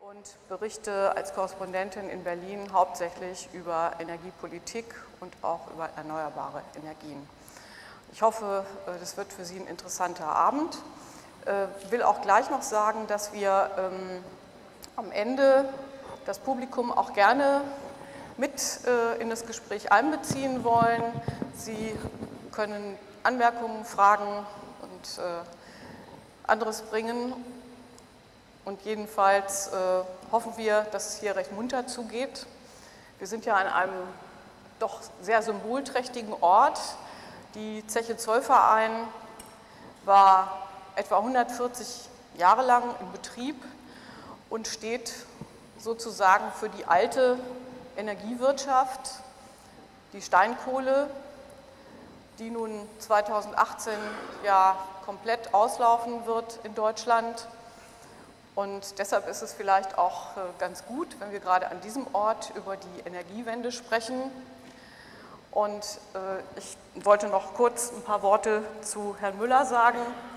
Und berichte als Korrespondentin in Berlin hauptsächlich über Energiepolitik und auch über erneuerbare Energien. Ich hoffe, das wird für Sie ein interessanter Abend. Ich will auch gleich noch sagen, dass wir am Ende das Publikum auch gerne mit in das Gespräch einbeziehen wollen. Sie können Anmerkungen, Fragen und anderes bringen. Und jedenfalls hoffen wir, dass es hier recht munter zugeht. Wir sind ja an einem doch sehr symbolträchtigen Ort. Die Zeche Zollverein war etwa 140 Jahre lang in Betrieb und steht sozusagen für die alte Energiewirtschaft, die Steinkohle, die nun 2018 ja komplett auslaufen wird in Deutschland. Und deshalb ist es vielleicht auch ganz gut, wenn wir gerade an diesem Ort über die Energiewende sprechen. Und ich wollte noch kurz ein paar Worte zu Herrn Müller sagen,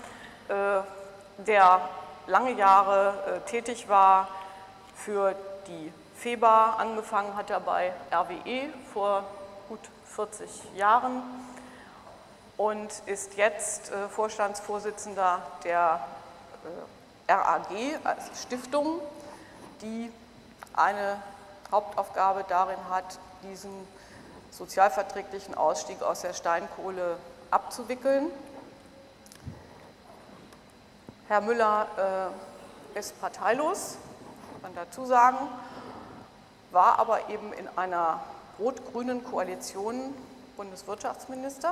der lange Jahre tätig war für die FEBA, angefangen hat er bei RWE vor gut 40 Jahren und ist jetzt Vorstandsvorsitzender der RAG als Stiftung, die eine Hauptaufgabe darin hat, diesen sozialverträglichen Ausstieg aus der Steinkohle abzuwickeln. Herr Müller ist parteilos, kann man dazu sagen, war aber eben in einer rot-grünen Koalition Bundeswirtschaftsminister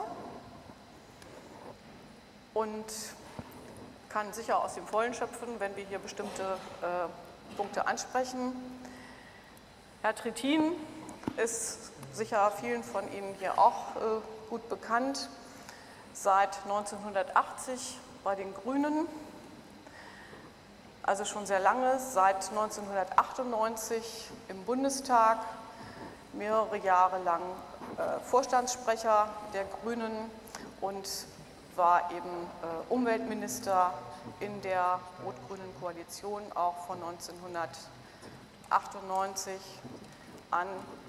und kann sicher aus dem Vollen schöpfen, wenn wir hier bestimmte Punkte ansprechen. Herr Trittin ist sicher vielen von Ihnen hier auch gut bekannt, seit 1980 bei den Grünen, also schon sehr lange, seit 1998 im Bundestag, mehrere Jahre lang Vorstandssprecher der Grünen und war eben Umweltminister in der rot-grünen Koalition auch von 1998 an.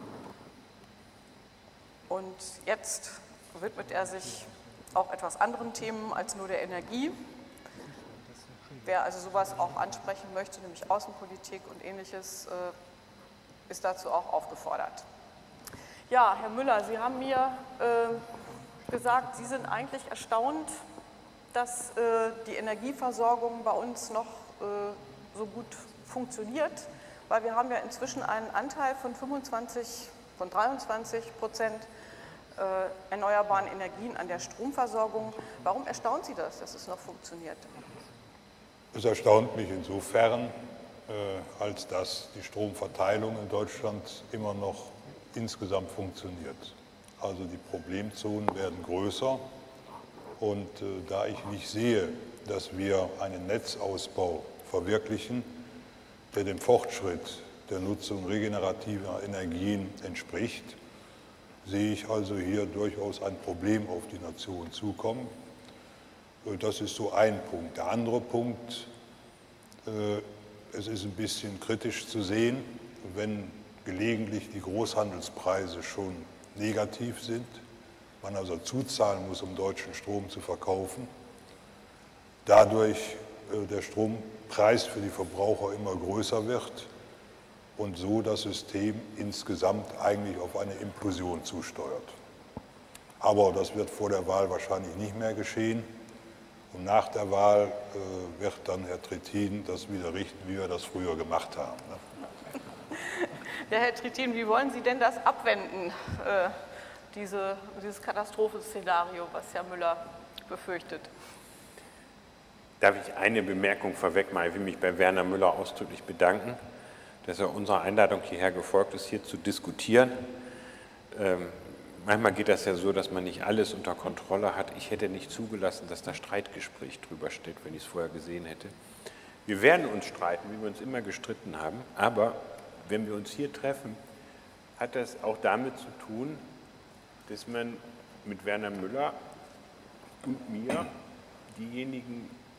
Und jetzt widmet er sich auch etwas anderen Themen als nur der Energie. Wer also sowas auch ansprechen möchte, nämlich Außenpolitik und Ähnliches, ist dazu auch aufgefordert. Ja, Herr Müller, Sie haben mir gesagt, Sie sind eigentlich erstaunt, dass die Energieversorgung bei uns noch so gut funktioniert, weil wir haben ja inzwischen einen Anteil von 23% erneuerbaren Energien an der Stromversorgung. Warum erstaunt Sie das, dass es noch funktioniert? Es erstaunt mich insofern, als dass die Stromverteilung in Deutschland immer noch insgesamt funktioniert. Also die Problemzonen werden größer und da ich nicht sehe, dass wir einen Netzausbau verwirklichen, der dem Fortschritt der Nutzung regenerativer Energien entspricht, sehe ich also hier durchaus ein Problem auf die Nation zukommen. Das ist so ein Punkt. Der andere Punkt, es ist ein bisschen kritisch zu sehen, wenn gelegentlich die Großhandelspreise schon negativ sind, man also zuzahlen muss, um deutschen Strom zu verkaufen, dadurch der Strompreis für die Verbraucher immer größer wird und so das System insgesamt eigentlich auf eine Implosion zusteuert. Aber das wird vor der Wahl wahrscheinlich nicht mehr geschehen und nach der Wahl wird dann Herr Trittin das wieder richten, wie wir das früher gemacht haben. Ja, Herr Trittin, wie wollen Sie denn das abwenden, dieses Katastrophenszenario, was Herr Müller befürchtet? Darf ich eine Bemerkung vorweg machen? Ich will mich bei Werner Müller ausdrücklich bedanken, dass er unserer Einladung hierher gefolgt ist, hier zu diskutieren. Manchmal geht das ja so, dass man nicht alles unter Kontrolle hat. Ich hätte nicht zugelassen, dass da Streitgespräch drüber steht, wenn ich es vorher gesehen hätte. Wir werden uns streiten, wie wir uns immer gestritten haben, aber wenn wir uns hier treffen, hat das auch damit zu tun, dass man mit Werner Müller und mir diejenigen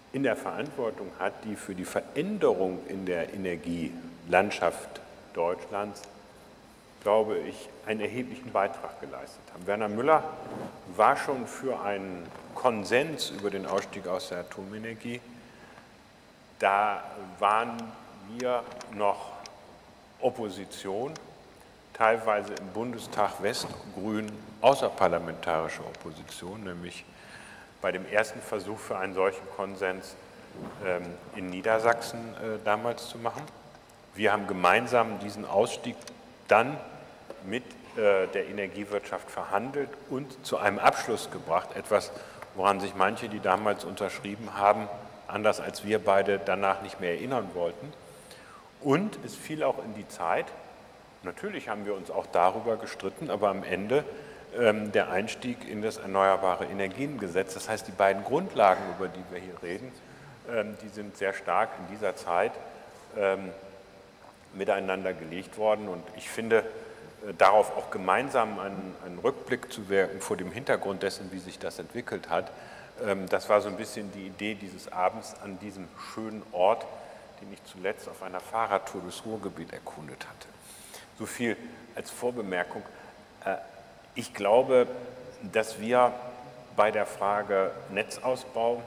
in der Verantwortung hat, die für die Veränderung in der Energielandschaft Deutschlands, glaube ich, einen erheblichen Beitrag geleistet haben. Werner Müller war schon für einen Konsens über den Ausstieg aus der Atomenergie. Da waren wir noch Opposition, teilweise im Bundestag westgrün außerparlamentarische Opposition, nämlich bei dem ersten Versuch für einen solchen Konsens in Niedersachsen damals zu machen. Wir haben gemeinsam diesen Ausstieg dann mit der Energiewirtschaft verhandelt und zu einem Abschluss gebracht, etwas, woran sich manche, die damals unterschrieben haben, anders als wir beide danach nicht mehr erinnern wollten. Und es fiel auch in die Zeit, natürlich haben wir uns auch darüber gestritten, aber am Ende der Einstieg in das Erneuerbare Energiengesetz, das heißt, die beiden Grundlagen, über die wir hier reden, die sind sehr stark in dieser Zeit miteinander gelegt worden. Und ich finde, darauf auch gemeinsam einen Rückblick zu wirken vor dem Hintergrund dessen, wie sich das entwickelt hat, das war so ein bisschen die Idee dieses Abends an diesem schönen Ort, den ich zuletzt auf einer Fahrradtour durchs Ruhrgebiet erkundet hatte. So viel als Vorbemerkung. Ich glaube, dass wir bei der Frage Netzausbau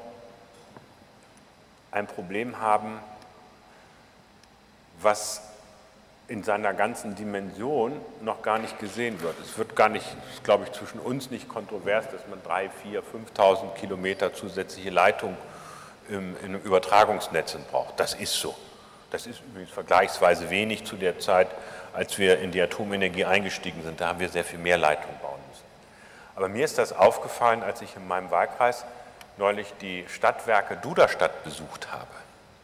ein Problem haben, was in seiner ganzen Dimension noch gar nicht gesehen wird. Es wird gar nicht, glaube ich, zwischen uns nicht kontrovers, dass man 3.000, 4.000, 5.000 Kilometer zusätzliche Leitungen in Übertragungsnetzen braucht. Das ist so. Das ist übrigens vergleichsweise wenig zu der Zeit, als wir in die Atomenergie eingestiegen sind. Da haben wir sehr viel mehr Leitungen bauen müssen. Aber mir ist das aufgefallen, als ich in meinem Wahlkreis neulich die Stadtwerke Duderstadt besucht habe.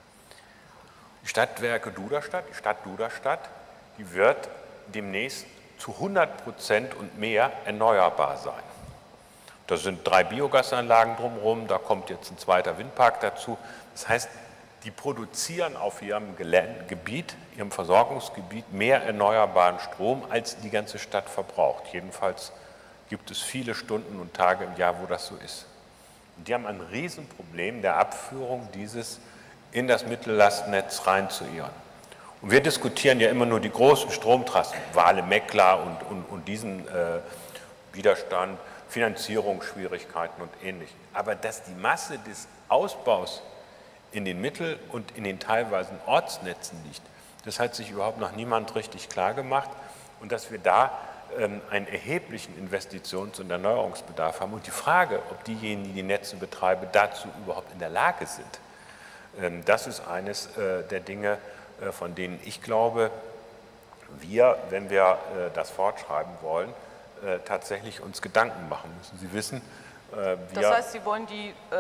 Die Stadtwerke Duderstadt, die Stadt Duderstadt, die wird demnächst zu 100% und mehr erneuerbar sein. Da sind 3 Biogasanlagen drumherum, da kommt jetzt ein zweiter Windpark dazu. Das heißt, die produzieren auf ihrem Gebiet, ihrem Versorgungsgebiet mehr erneuerbaren Strom, als die ganze Stadt verbraucht. Jedenfalls gibt es viele Stunden und Tage im Jahr, wo das so ist. Und die haben ein Riesenproblem der Abführung dieses in das Mittellastnetz reinzuihren. Und wir diskutieren ja immer nur die großen Stromtrassen, Wahle-Meckler und diesen Widerstand, Finanzierungsschwierigkeiten und Ähnlichem. Aber dass die Masse des Ausbaus in den Mittel- und in den teilweisen Ortsnetzen liegt, das hat sich überhaupt noch niemand richtig klar gemacht. Und dass wir da einen erheblichen Investitions- und Erneuerungsbedarf haben. Und die Frage, ob diejenigen, die die Netze betreiben, dazu überhaupt in der Lage sind, das ist eines der Dinge, von denen ich glaube, wir, wenn wir das fortschreiben wollen, tatsächlich uns Gedanken machen müssen. Sie wissen, das heißt, Sie wollen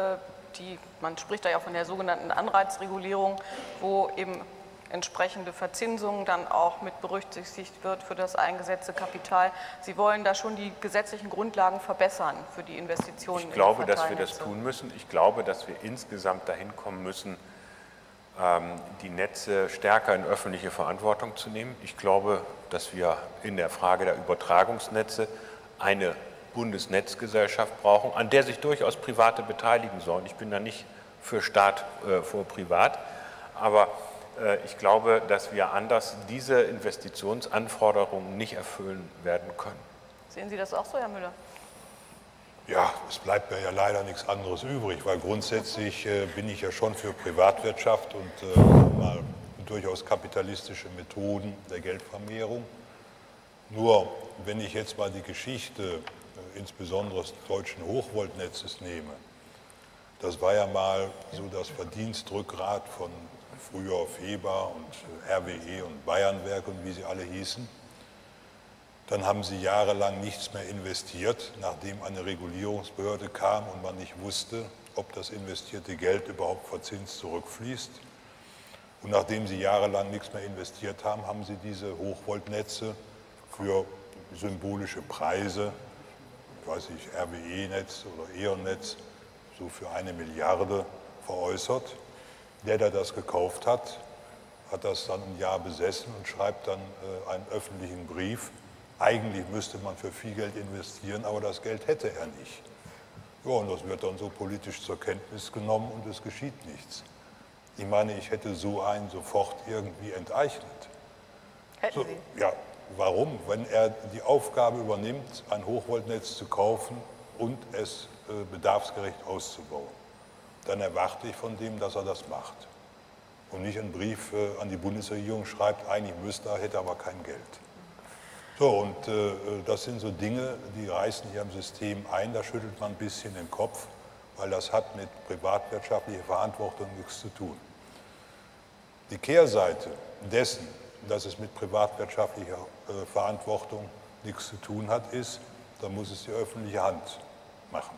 man spricht da ja von der sogenannten Anreizregulierung, wo eben entsprechende Verzinsung dann auch mit berücksichtigt wird für das eingesetzte Kapital. Sie wollen da schon die gesetzlichen Grundlagen verbessern für die Investitionen in die Verteilnetze. Ich glaube, dass wir das tun müssen. Ich glaube, dass wir insgesamt dahin kommen müssen, die Netze stärker in öffentliche Verantwortung zu nehmen. Ich glaube, dass wir in der Frage der Übertragungsnetze eine Bundesnetzgesellschaft brauchen, an der sich durchaus Private beteiligen sollen. Ich bin da nicht für Staat vor Privat, aber ich glaube, dass wir anders diese Investitionsanforderungen nicht erfüllen werden können. Sehen Sie das auch so, Herr Müller? Ja, es bleibt mir ja leider nichts anderes übrig, weil grundsätzlich bin ich ja schon für Privatwirtschaft und mal durchaus kapitalistische Methoden der Geldvermehrung. Nur wenn ich jetzt mal die Geschichte insbesondere des deutschen Hochvoltnetzes nehme, das war ja mal so das Verdienstrückgrat von früher Feber und RWE und Bayernwerk und wie sie alle hießen. Dann haben sie jahrelang nichts mehr investiert, nachdem eine Regulierungsbehörde kam und man nicht wusste, ob das investierte Geld überhaupt verzinst zurückfließt. Und nachdem sie jahrelang nichts mehr investiert haben, haben sie diese Hochvoltnetze für symbolische Preise, ich weiß nicht, RWE-Netz oder E.ON-Netz, so für 1 Milliarde veräußert. Der das gekauft hat, hat das dann ein Jahr besessen und schreibt dann einen öffentlichen Brief. Eigentlich müsste man für viel Geld investieren, aber das Geld hätte er nicht. Ja, und das wird dann so politisch zur Kenntnis genommen und es geschieht nichts. Ich meine, ich hätte so einen sofort irgendwie enteignet. Hätten Sie? Ja, warum? Wenn er die Aufgabe übernimmt, ein Hochvoltnetz zu kaufen und es bedarfsgerecht auszubauen, dann erwarte ich von dem, dass er das macht. Und nicht einen Brief an die Bundesregierung schreibt, eigentlich müsste er, hätte aber kein Geld. So, und das sind so Dinge, die reißen hier im System ein, da schüttelt man ein bisschen den Kopf, weil das hat mit privatwirtschaftlicher Verantwortung nichts zu tun. Die Kehrseite dessen, dass es mit privatwirtschaftlicher Verantwortung nichts zu tun hat, ist, da muss es die öffentliche Hand machen.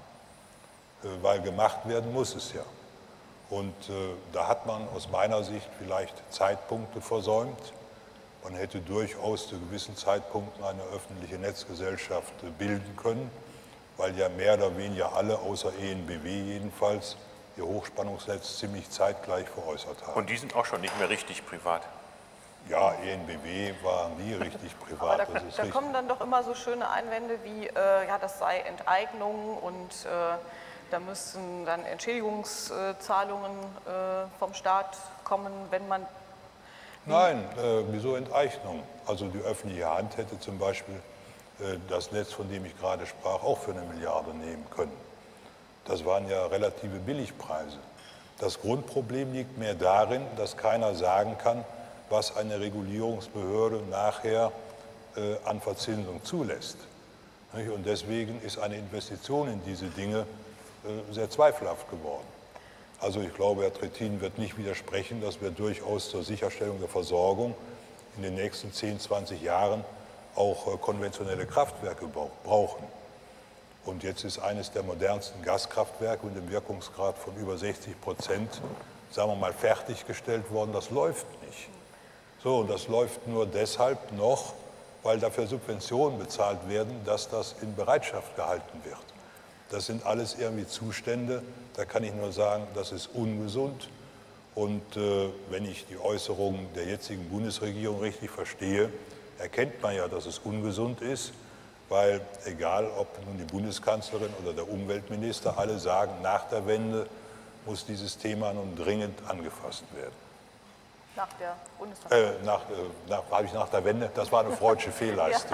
Weil gemacht werden muss es ja. Und da hat man aus meiner Sicht vielleicht Zeitpunkte versäumt. Man hätte durchaus zu gewissen Zeitpunkten eine öffentliche Netzgesellschaft bilden können, weil ja mehr oder weniger alle, außer EnBW jedenfalls, ihr Hochspannungsnetz ziemlich zeitgleich veräußert haben. Und die sind auch schon nicht mehr richtig privat. Ja, EnBW war nie richtig privat. Aber da kommen dann doch immer so schöne Einwände wie, ja, das sei Enteignung und da müssten dann Entschädigungszahlungen vom Staat kommen, wenn man... Nein, wieso Enteignung? Also die öffentliche Hand hätte zum Beispiel das Netz, von dem ich gerade sprach, auch für 1 Milliarde nehmen können. Das waren ja relative Billigpreise. Das Grundproblem liegt mehr darin, dass keiner sagen kann, was eine Regulierungsbehörde nachher an Verzinsung zulässt. Und deswegen ist eine Investition in diese Dinge sehr zweifelhaft geworden. Also ich glaube, Herr Trittin wird nicht widersprechen, dass wir durchaus zur Sicherstellung der Versorgung in den nächsten 10, 20 Jahren auch konventionelle Kraftwerke brauchen. Und jetzt ist eines der modernsten Gaskraftwerke mit einem Wirkungsgrad von über 60%, sagen wir mal, fertiggestellt worden. Das läuft nicht. So, und das läuft nur deshalb noch, weil dafür Subventionen bezahlt werden, dass das in Bereitschaft gehalten wird. Das sind alles irgendwie Zustände, da kann ich nur sagen, das ist ungesund. Und wenn ich die Äußerungen der jetzigen Bundesregierung richtig verstehe, erkennt man ja, dass es ungesund ist, weil egal, ob nun die Bundeskanzlerin oder der Umweltminister, alle sagen, nach der Wende muss dieses Thema nun dringend angefasst werden. Nach der Bundestagswahl? Habe ich nach der Wende? Das war eine freudsche Fehlleistung.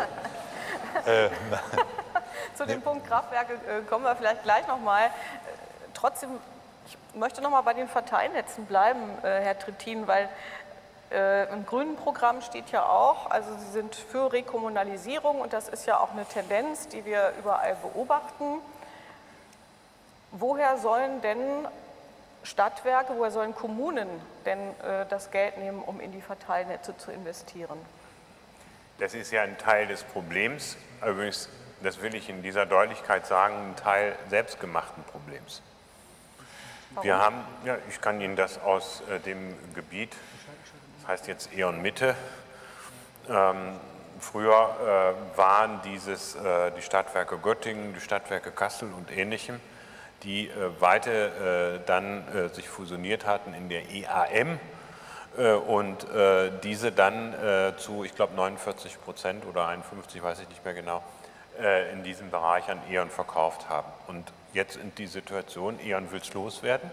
Zu dem Punkt Kraftwerke kommen wir vielleicht gleich nochmal. Trotzdem, ich möchte nochmal bei den Verteilnetzen bleiben, Herr Trittin, weil im grünen Programm steht ja auch, also Sie sind für Rekommunalisierung und das ist ja auch eine Tendenz, die wir überall beobachten. Woher sollen denn Stadtwerke, woher sollen Kommunen denn das Geld nehmen, um in die Verteilnetze zu investieren? Das ist ja ein Teil des Problems, übrigens, das will ich in dieser Deutlichkeit sagen, ein Teil selbstgemachten Problems. Warum? Wir haben, ja, ich kann Ihnen das aus dem Gebiet, das heißt jetzt E.ON Mitte, früher waren die Stadtwerke Göttingen, die Stadtwerke Kassel und Ähnlichem, die dann sich fusioniert hatten in der EAM und diese dann zu, ich glaube 49% oder 51%, weiß ich nicht mehr genau, in diesem Bereich an E.ON verkauft haben. Und jetzt in die Situation, E.ON will es loswerden,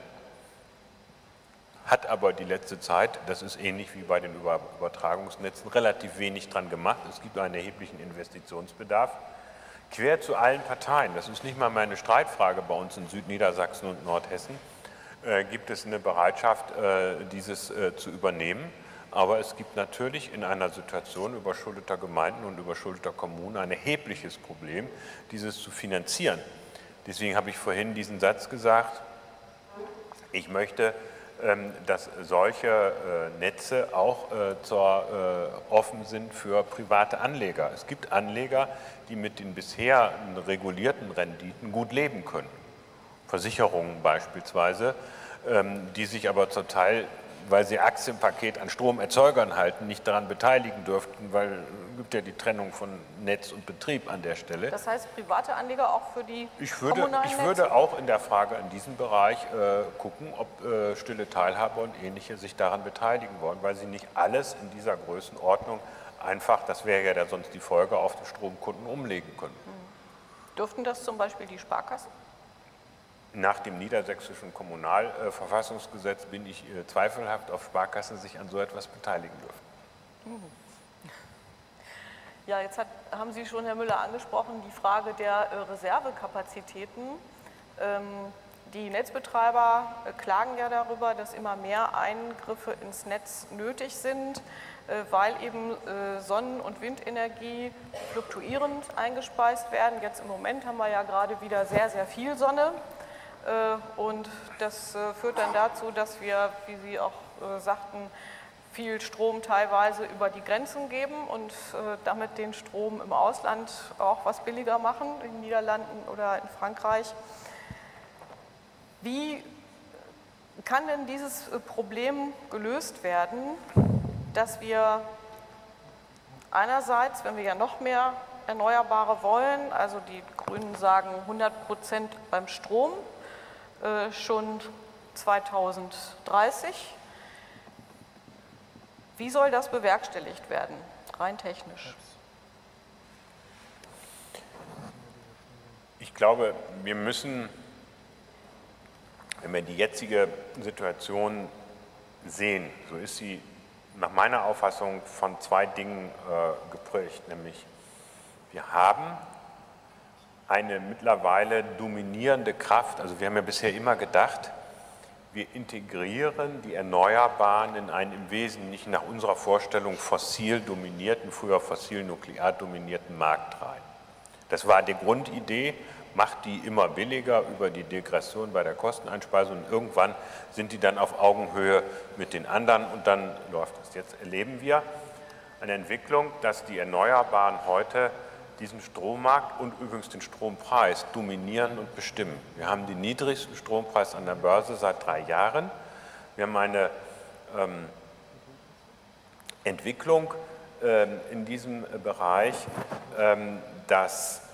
hat aber die letzte Zeit, das ist ähnlich wie bei den Übertragungsnetzen, relativ wenig dran gemacht. Es gibt einen erheblichen Investitionsbedarf. Quer zu allen Parteien, das ist nicht mal meine Streitfrage bei uns in Südniedersachsen und Nordhessen, gibt es eine Bereitschaft, dieses zu übernehmen. Aber es gibt natürlich in einer Situation überschuldeter Gemeinden und überschuldeter Kommunen ein erhebliches Problem, dieses zu finanzieren. Deswegen habe ich vorhin diesen Satz gesagt, ich möchte, dass solche Netze auch offen sind für private Anleger. Es gibt Anleger, die mit den bisher regulierten Renditen gut leben können. Versicherungen beispielsweise, die sich aber zum Teil, weil sie Aktienpaket an Stromerzeugern halten, nicht daran beteiligen dürften, weil es gibt ja die Trennung von Netz und Betrieb an der Stelle. Das heißt, private Anleger auch für die kommunalen Netze? Ich würde auch in der Frage in diesem Bereich gucken, ob stille Teilhaber und Ähnliche sich daran beteiligen wollen, weil sie nicht alles in dieser Größenordnung einfach, das wäre ja dann sonst die Folge, auf die Stromkunden umlegen können. Dürften das zum Beispiel die Sparkassen? nach dem niedersächsischen Kommunalverfassungsgesetz bin ich zweifelhaft, ob Sparkassen sich an so etwas beteiligen dürfen. Ja, jetzt haben Sie schon, Herr Müller, angesprochen, die Frage der Reservekapazitäten. Die Netzbetreiber klagen ja darüber, dass immer mehr Eingriffe ins Netz nötig sind, weil eben Sonnen- und Windenergie fluktuierend eingespeist werden. Jetzt im Moment haben wir ja gerade wieder sehr, sehr viel Sonne und das führt dann dazu, dass wir, wie Sie auch sagten, viel Strom teilweise über die Grenzen geben und damit den Strom im Ausland auch was billiger machen, in den Niederlanden oder in Frankreich. Wie kann denn dieses Problem gelöst werden, dass wir einerseits, wenn wir ja noch mehr Erneuerbare wollen, also die Grünen sagen 100% beim Strom, schon 2030, wie soll das bewerkstelligt werden, rein technisch? Ich glaube, wir müssen, wenn wir die jetzige Situation sehen, so ist sie nach meiner Auffassung von zwei Dingen geprägt, nämlich wir haben eine mittlerweile dominierende Kraft, also wir haben ja bisher immer gedacht, wir integrieren die Erneuerbaren in einen im Wesentlichen nach unserer Vorstellung fossil dominierten, früher fossil-nuklear dominierten Markt rein. Das war die Grundidee, macht die immer billiger über die Degression bei der Kosteneinspeisung und irgendwann sind die dann auf Augenhöhe mit den anderen und dann läuft es. Jetzt erleben wir eine Entwicklung, dass die Erneuerbaren heute diesen Strommarkt und übrigens den Strompreis dominieren und bestimmen. Wir haben den niedrigsten Strompreis an der Börse seit 3 Jahren. Wir haben eine Entwicklung in diesem Bereich, dass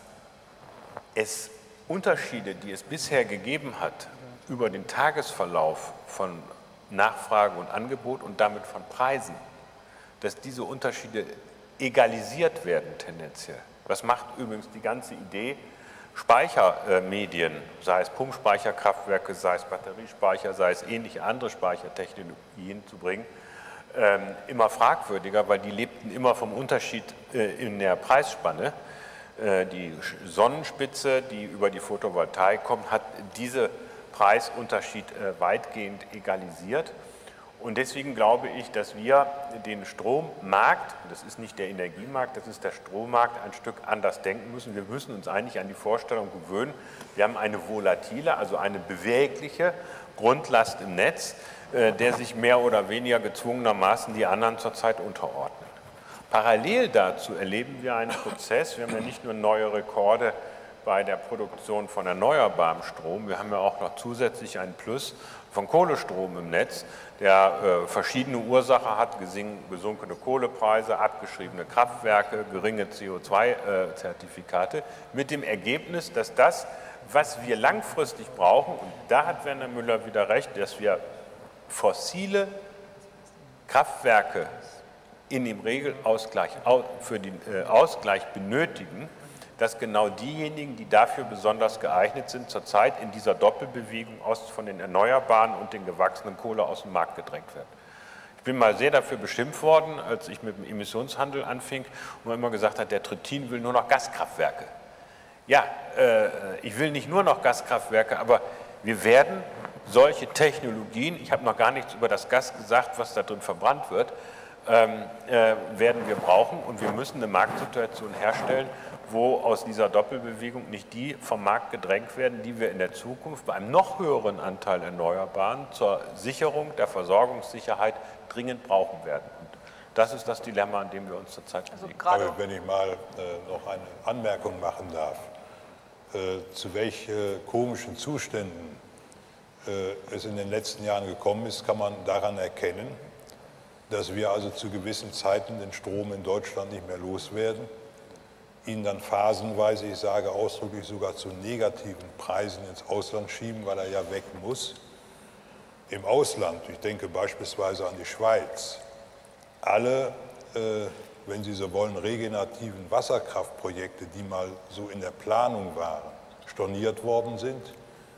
es Unterschiede, die es bisher gegeben hat, über den Tagesverlauf von Nachfrage und Angebot und damit von Preisen, dass diese Unterschiede egalisiert werden tendenziell. Das macht übrigens die ganze Idee, Speichermedien, sei es Pumpspeicherkraftwerke, sei es Batteriespeicher, sei es ähnliche andere Speichertechnologien zu bringen, immer fragwürdiger, weil die lebten immer vom Unterschied in der Preisspanne. Die Sonnenspitze, die über die Photovoltaik kommt, hat diese Preisunterschied weitgehend egalisiert. Und deswegen glaube ich, dass wir den Strommarkt, das ist nicht der Energiemarkt, das ist der Strommarkt, ein Stück anders denken müssen. Wir müssen uns eigentlich an die Vorstellung gewöhnen, wir haben eine volatile, also eine bewegliche Grundlast im Netz, der sich mehr oder weniger gezwungenermaßen die anderen zurzeit unterordnen. Parallel dazu erleben wir einen Prozess, wir haben ja nicht nur neue Rekorde bei der Produktion von erneuerbarem Strom, wir haben ja auch noch zusätzlich einen Plus von Kohlestrom im Netz, der verschiedene Ursachen hat, gesunkene Kohlepreise, abgeschriebene Kraftwerke, geringe CO2-Zertifikate, mit dem Ergebnis, dass das, was wir langfristig brauchen, und da hat Werner Müller wieder recht, dass wir fossile Kraftwerke in dem Regelausgleich für den Ausgleich benötigen, dass genau diejenigen, die dafür besonders geeignet sind, zurzeit in dieser Doppelbewegung von den Erneuerbaren und den gewachsenen Kohle aus dem Markt gedrängt werden. Ich bin mal sehr dafür beschimpft worden, als ich mit dem Emissionshandel anfing und man immer gesagt hat, der Trittin will nur noch Gaskraftwerke. Ja, ich will nicht nur noch Gaskraftwerke, aber wir werden solche Technologien, ich habe noch gar nichts über das Gas gesagt, was da drin verbrannt wird, werden wir brauchen und wir müssen eine Marktsituation herstellen, wo aus dieser Doppelbewegung nicht die vom Markt gedrängt werden, die wir in der Zukunft bei einem noch höheren Anteil Erneuerbaren zur Sicherung der Versorgungssicherheit dringend brauchen werden. Und das ist das Dilemma, an dem wir uns zurzeit bewegen. Aber wenn ich mal noch eine Anmerkung machen darf, zu welchen komischen Zuständen es in den letzten Jahren gekommen ist, kann man daran erkennen, dass wir also zu gewissen Zeiten den Strom in Deutschland nicht mehr loswerden, ihn dann phasenweise, ich sage ausdrücklich sogar zu negativen Preisen ins Ausland schieben, weil er ja weg muss. Im Ausland, ich denke beispielsweise an die Schweiz, alle, wenn Sie so wollen, regenerativen Wasserkraftprojekte, die mal so in der Planung waren, storniert worden sind,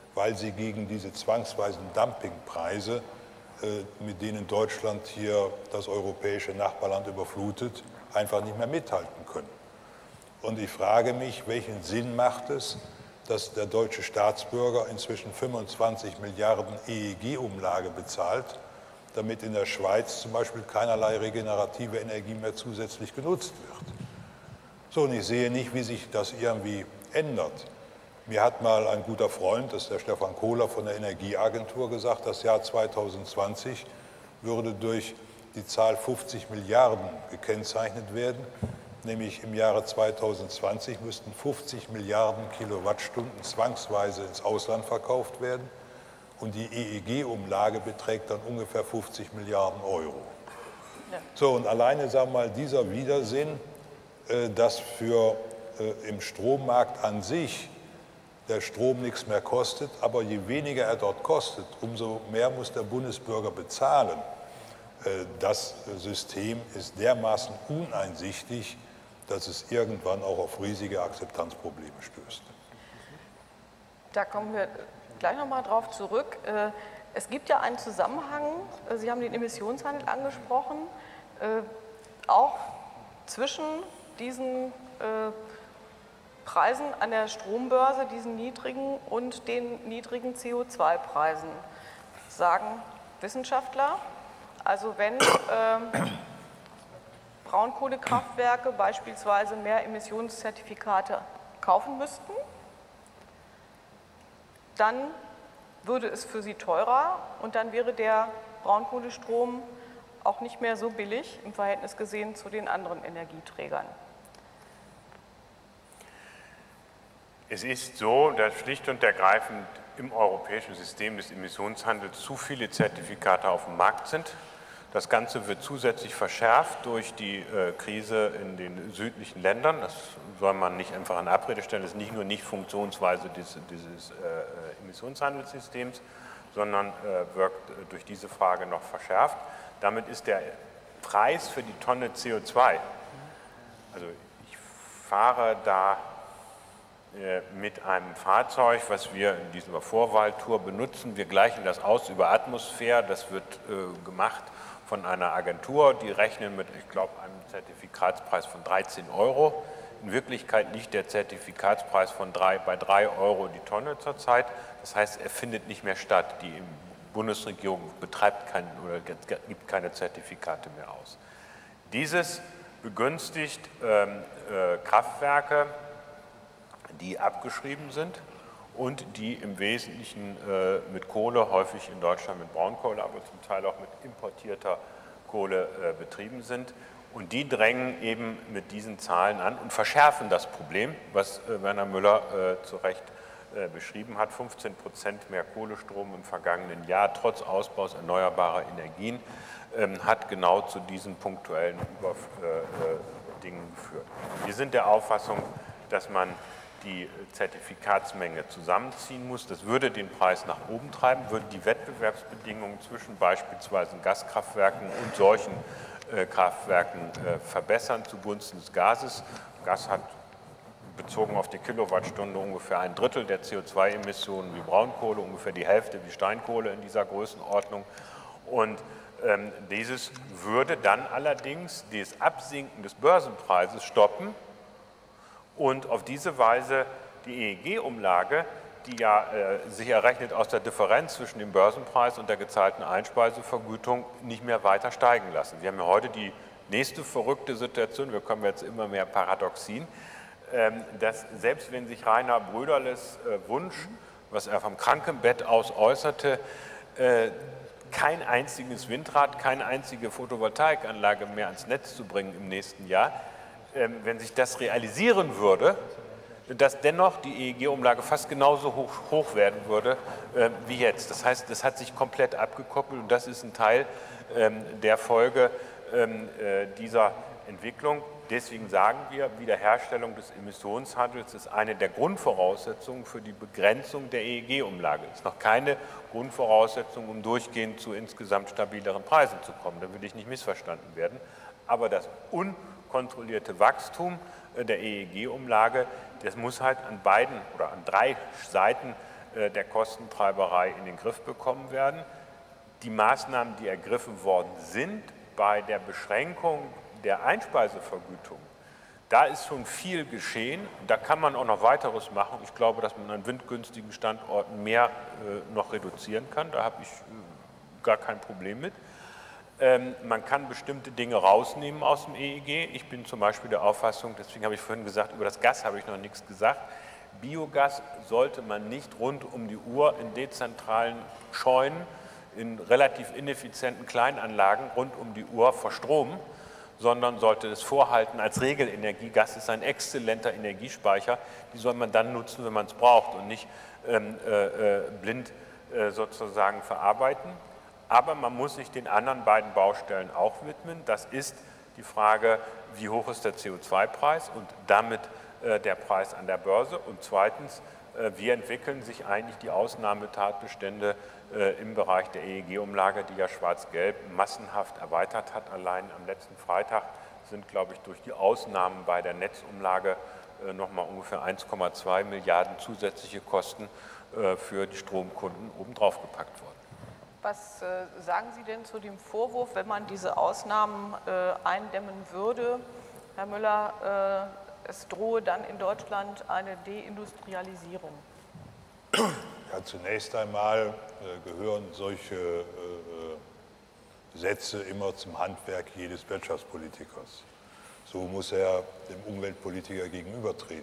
weil sie gegen diese zwangsweisen Dumpingpreise, mit denen Deutschland hier das europäische Nachbarland überflutet, einfach nicht mehr mithalten können. Und ich frage mich, welchen Sinn macht es, dass der deutsche Staatsbürger inzwischen 25 Milliarden EEG-Umlage bezahlt, damit in der Schweiz zum Beispiel keinerlei regenerative Energie mehr zusätzlich genutzt wird. So, und ich sehe nicht, wie sich das irgendwie ändert. Mir hat mal ein guter Freund, das ist der Stefan Kohler von der Energieagentur, gesagt, das Jahr 2020 würde durch die Zahl 50 Milliarden gekennzeichnet werden. Nämlich im Jahre 2020 müssten 50 Milliarden Kilowattstunden zwangsweise ins Ausland verkauft werden und die EEG-Umlage beträgt dann ungefähr 50 Milliarden Euro. Ja. So, und alleine, sagen wir mal, dieser Widersinn, dass für im Strommarkt an sich der Strom nichts mehr kostet, aber je weniger er dort kostet, umso mehr muss der Bundesbürger bezahlen. Das System ist dermaßen uneinsichtig, dass es irgendwann auch auf riesige Akzeptanzprobleme stößt. Da kommen wir gleich nochmal drauf zurück. Es gibt ja einen Zusammenhang, Sie haben den Emissionshandel angesprochen, auch zwischen diesen Preisen an der Strombörse, diesen niedrigen und den niedrigen CO2-Preisen, sagen Wissenschaftler. Also wenn Braunkohlekraftwerke beispielsweise mehr Emissionszertifikate kaufen müssten, dann würde es für sie teurer und dann wäre der Braunkohlestrom auch nicht mehr so billig im Verhältnis gesehen zu den anderen Energieträgern. Es ist so, dass schlicht und ergreifend im europäischen System des Emissionshandels zu viele Zertifikate auf dem Markt sind. Das Ganze wird zusätzlich verschärft durch die Krise in den südlichen Ländern. Das soll man nicht einfach in Abrede stellen. Das ist nicht nur nicht Funktionsweise dieses Emissionshandelssystems, sondern wirkt durch diese Frage noch verschärft. Damit ist der Preis für die Tonne CO2, also ich fahre da mit einem Fahrzeug, was wir in dieser Vorwahltour benutzen. Wir gleichen das aus über Atmosphäre. Das wird gemacht von einer Agentur. Die rechnen mit, ich glaube, einem Zertifikatspreis von 13 €. In Wirklichkeit liegt der Zertifikatspreis bei 3 € die Tonne zurzeit. Das heißt, er findet nicht mehr statt. Die Bundesregierung betreibt gibt keine Zertifikate mehr aus. Dieses begünstigt Kraftwerke, die abgeschrieben sind und die im Wesentlichen mit Kohle, häufig in Deutschland mit Braunkohle, aber zum Teil auch mit importierter Kohle betrieben sind. Und die drängen eben mit diesen Zahlen an und verschärfen das Problem, was Werner Müller zu Recht beschrieben hat. 15% mehr Kohlestrom im vergangenen Jahr, trotz Ausbaus erneuerbarer Energien, hat genau zu diesen punktuellen Dingen geführt. Wir sind der Auffassung, dass man die Zertifikatsmenge zusammenziehen muss. Das würde den Preis nach oben treiben, würde die Wettbewerbsbedingungen zwischen beispielsweise Gaskraftwerken und solchen Kraftwerken verbessern zugunsten des Gases. Gas hat bezogen auf die Kilowattstunde ungefähr 1/3 der CO2-Emissionen wie Braunkohle, ungefähr die Hälfte wie Steinkohle in dieser Größenordnung. Und dieses würde dann allerdings das Absinken des Börsenpreises stoppen und auf diese Weise die EEG-Umlage, die ja sich errechnet aus der Differenz zwischen dem Börsenpreis und der gezahlten Einspeisevergütung, nicht mehr weiter steigen lassen. Wir haben ja heute die nächste verrückte Situation, wir kommen jetzt immer mehr Paradoxien, dass selbst wenn sich Rainer Bröderles Wunsch, was er vom Krankenbett aus äußerte, kein einziges Windrad, keine einzige Photovoltaikanlage mehr ans Netz zu bringen im nächsten Jahr, wenn sich das realisieren würde, dass dennoch die EEG-Umlage fast genauso hoch werden würde wie jetzt. Das heißt, das hat sich komplett abgekoppelt und das ist ein Teil der Folge dieser Entwicklung. Deswegen sagen wir, Wiederherstellung des Emissionshandels ist eine der Grundvoraussetzungen für die Begrenzung der EEG-Umlage. Es ist noch keine Grundvoraussetzung, um durchgehend zu insgesamt stabileren Preisen zu kommen. Da will ich nicht missverstanden werden. Aber das unkontrollierte Wachstum der EEG-Umlage, das muss halt an beiden oder an 3 Seiten der Kostentreiberei in den Griff bekommen werden. Die Maßnahmen, die ergriffen worden sind bei der Beschränkung der Einspeisevergütung, da ist schon viel geschehen. Da kann man auch noch weiteres machen. Ich glaube, dass man an windgünstigen Standorten mehr noch reduzieren kann. Da habe ich gar kein Problem mit. Man kann bestimmte Dinge rausnehmen aus dem EEG. Ich bin zum Beispiel der Auffassung, deswegen habe ich vorhin gesagt, über das Gas habe ich noch nichts gesagt, Biogas sollte man nicht rund um die Uhr in dezentralen Scheunen, in relativ ineffizienten Kleinanlagen rund um die Uhr verstromen, sondern sollte es vorhalten als Regelenergie. Gas ist ein exzellenter Energiespeicher, die soll man dann nutzen, wenn man es braucht und nicht blind sozusagen verarbeiten. Aber man muss sich den anderen beiden Baustellen auch widmen. Das ist die Frage, wie hoch ist der CO2-Preis und damit der Preis an der Börse. Und zweitens, wie entwickeln sich eigentlich die Ausnahmetatbestände im Bereich der EEG-Umlage, die ja Schwarz-Gelb massenhaft erweitert hat. Allein am letzten Freitag sind, glaube ich, durch die Ausnahmen bei der Netzumlage nochmal ungefähr 1,2 Milliarden zusätzliche Kosten für die Stromkunden obendrauf gepackt worden. Was sagen Sie denn zu dem Vorwurf, wenn man diese Ausnahmen eindämmen würde, Herr Müller, es drohe dann in Deutschland eine Deindustrialisierung? Ja, zunächst einmal gehören solche Sätze immer zum Handwerk jedes Wirtschaftspolitikers. So muss er dem Umweltpolitiker gegenübertreten.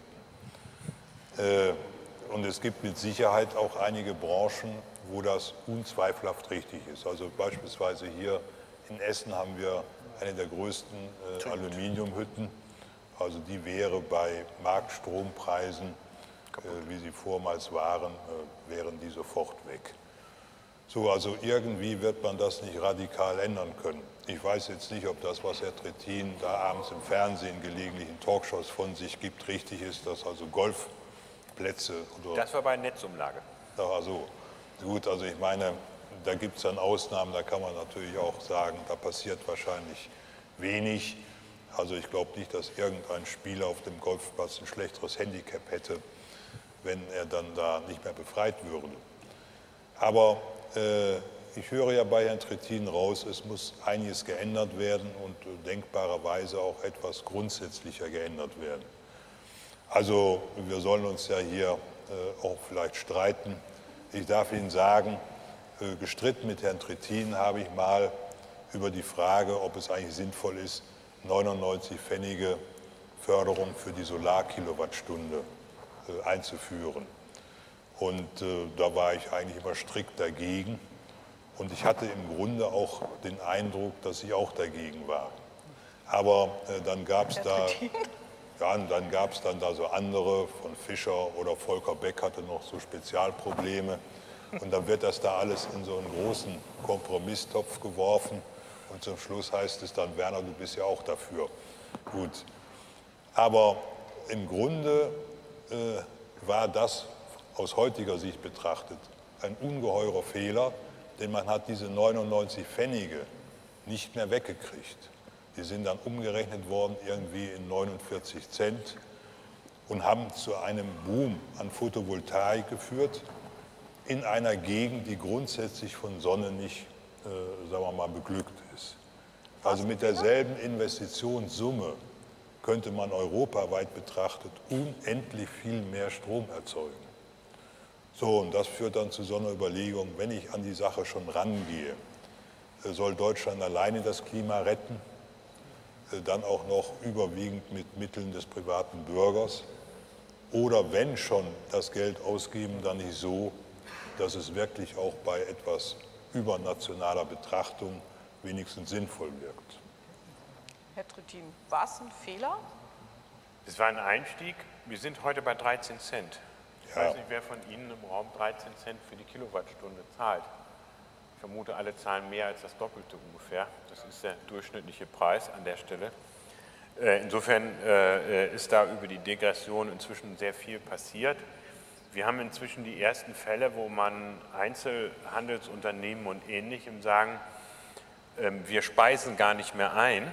Und es gibt mit Sicherheit auch einige Branchen, wo das unzweifelhaft richtig ist. Also beispielsweise hier in Essen haben wir eine der größten Aluminiumhütten. Also die wäre bei Marktstrompreisen, wie sie vormals waren, wären die sofort weg. So, also irgendwie wird man das nicht radikal ändern können. Ich weiß jetzt nicht, ob das, was Herr Trittin da abends im Fernsehen gelegentlich in Talkshows von sich gibt, richtig ist, dass also Golfplätze oder... Das war bei Netzumlage. Also gut, also ich meine, da gibt es dann Ausnahmen, da kann man natürlich auch sagen, da passiert wahrscheinlich wenig. Also ich glaube nicht, dass irgendein Spieler auf dem Golfplatz ein schlechteres Handicap hätte, wenn er dann da nicht mehr befreit würde. Aber ich höre ja bei Herrn Trittin raus, es muss einiges geändert werden und denkbarerweise auch etwas grundsätzlicher geändert werden. Also wir sollen uns ja hier auch vielleicht streiten. Ich darf Ihnen sagen, gestritten mit Herrn Trittin habe ich mal über die Frage, ob es eigentlich sinnvoll ist, 99 Pfennige Förderung für die Solarkilowattstunde einzuführen. Und da war ich eigentlich immer strikt dagegen. Und ich hatte im Grunde auch den Eindruck, dass ich auch dagegen war. Aber dann gab es da... Ja, und dann gab es dann da so andere, von Fischer oder Volker Beck hatte noch so Spezialprobleme. Und dann wird das da alles in so einen großen Kompromisstopf geworfen. Und zum Schluss heißt es dann, Werner, du bist ja auch dafür. Gut. Aber im Grunde war das aus heutiger Sicht betrachtet ein ungeheurer Fehler, denn man hat diese 99 Pfennige nicht mehr weggekriegt. Die sind dann umgerechnet worden irgendwie in 49 Cent und haben zu einem Boom an Photovoltaik geführt in einer Gegend, die grundsätzlich von Sonne nicht, sagen wir mal, beglückt ist. Also mit derselben Investitionssumme könnte man europaweit betrachtet unendlich viel mehr Strom erzeugen. So, und das führt dann zu so einer Überlegung, wenn ich an die Sache schon rangehe, soll Deutschland alleine das Klima retten? Dann auch noch überwiegend mit Mitteln des privaten Bürgers oder wenn schon das Geld ausgeben, dann nicht so, dass es wirklich auch bei etwas übernationaler Betrachtung wenigstens sinnvoll wirkt. Herr Trittin, war es ein Fehler? Es war ein Einstieg. Wir sind heute bei 13 Cent. Ich weiß nicht, wer von Ihnen im Raum 13 Cent für die Kilowattstunde zahlt. Ich vermute, alle zahlen mehr als das Doppelte ungefähr. Das ist der durchschnittliche Preis an der Stelle. Insofern ist da über die Degression inzwischen sehr viel passiert. Wir haben inzwischen die ersten Fälle, wo man Einzelhandelsunternehmen und Ähnlichem sagen, wir speisen gar nicht mehr ein,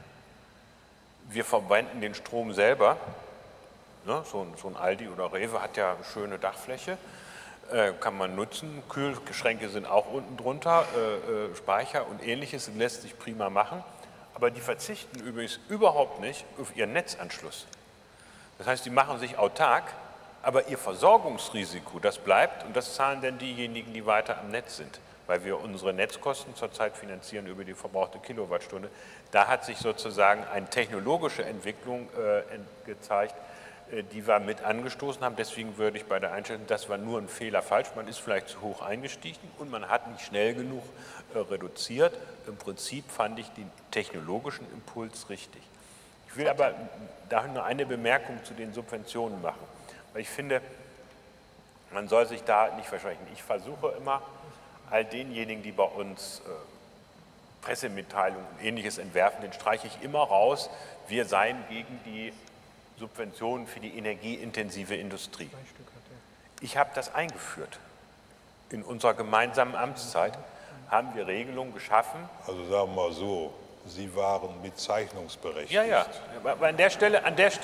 wir verwenden den Strom selber. Ne? So ein Aldi oder Rewe hat ja eine schöne Dachfläche. kann man nutzen. Kühlschränke sind auch unten drunter, Speicher und Ähnliches lässt sich prima machen. Aber die verzichten übrigens überhaupt nicht auf ihren Netzanschluss. Das heißt, die machen sich autark, aber ihr Versorgungsrisiko, das bleibt und das zahlen dann diejenigen, die weiter am Netz sind, weil wir unsere Netzkosten zurzeit finanzieren über die verbrauchte Kilowattstunde. Da hat sich sozusagen eine technologische Entwicklung gezeigt, die wir mit angestoßen haben. Deswegen würde ich bei der Einschätzung, das war nur ein Fehler falsch. Man ist vielleicht zu hoch eingestiegen und man hat nicht schnell genug reduziert. Im Prinzip fand ich den technologischen Impuls richtig. Ich will aber da nur eine Bemerkung zu den Subventionen machen, weil ich finde, man soll sich da nicht versprechen. Ich versuche immer, all denjenigen, die bei uns Pressemitteilungen und Ähnliches entwerfen, den streiche ich immer raus, wir seien gegen die Subventionen für die energieintensive Industrie. Ich habe das eingeführt. In unserer gemeinsamen Amtszeit haben wir Regelungen geschaffen. Also sagen wir mal so, Sie waren mitzeichnungsberechtigt. Ja, ja. Aber an der Stelle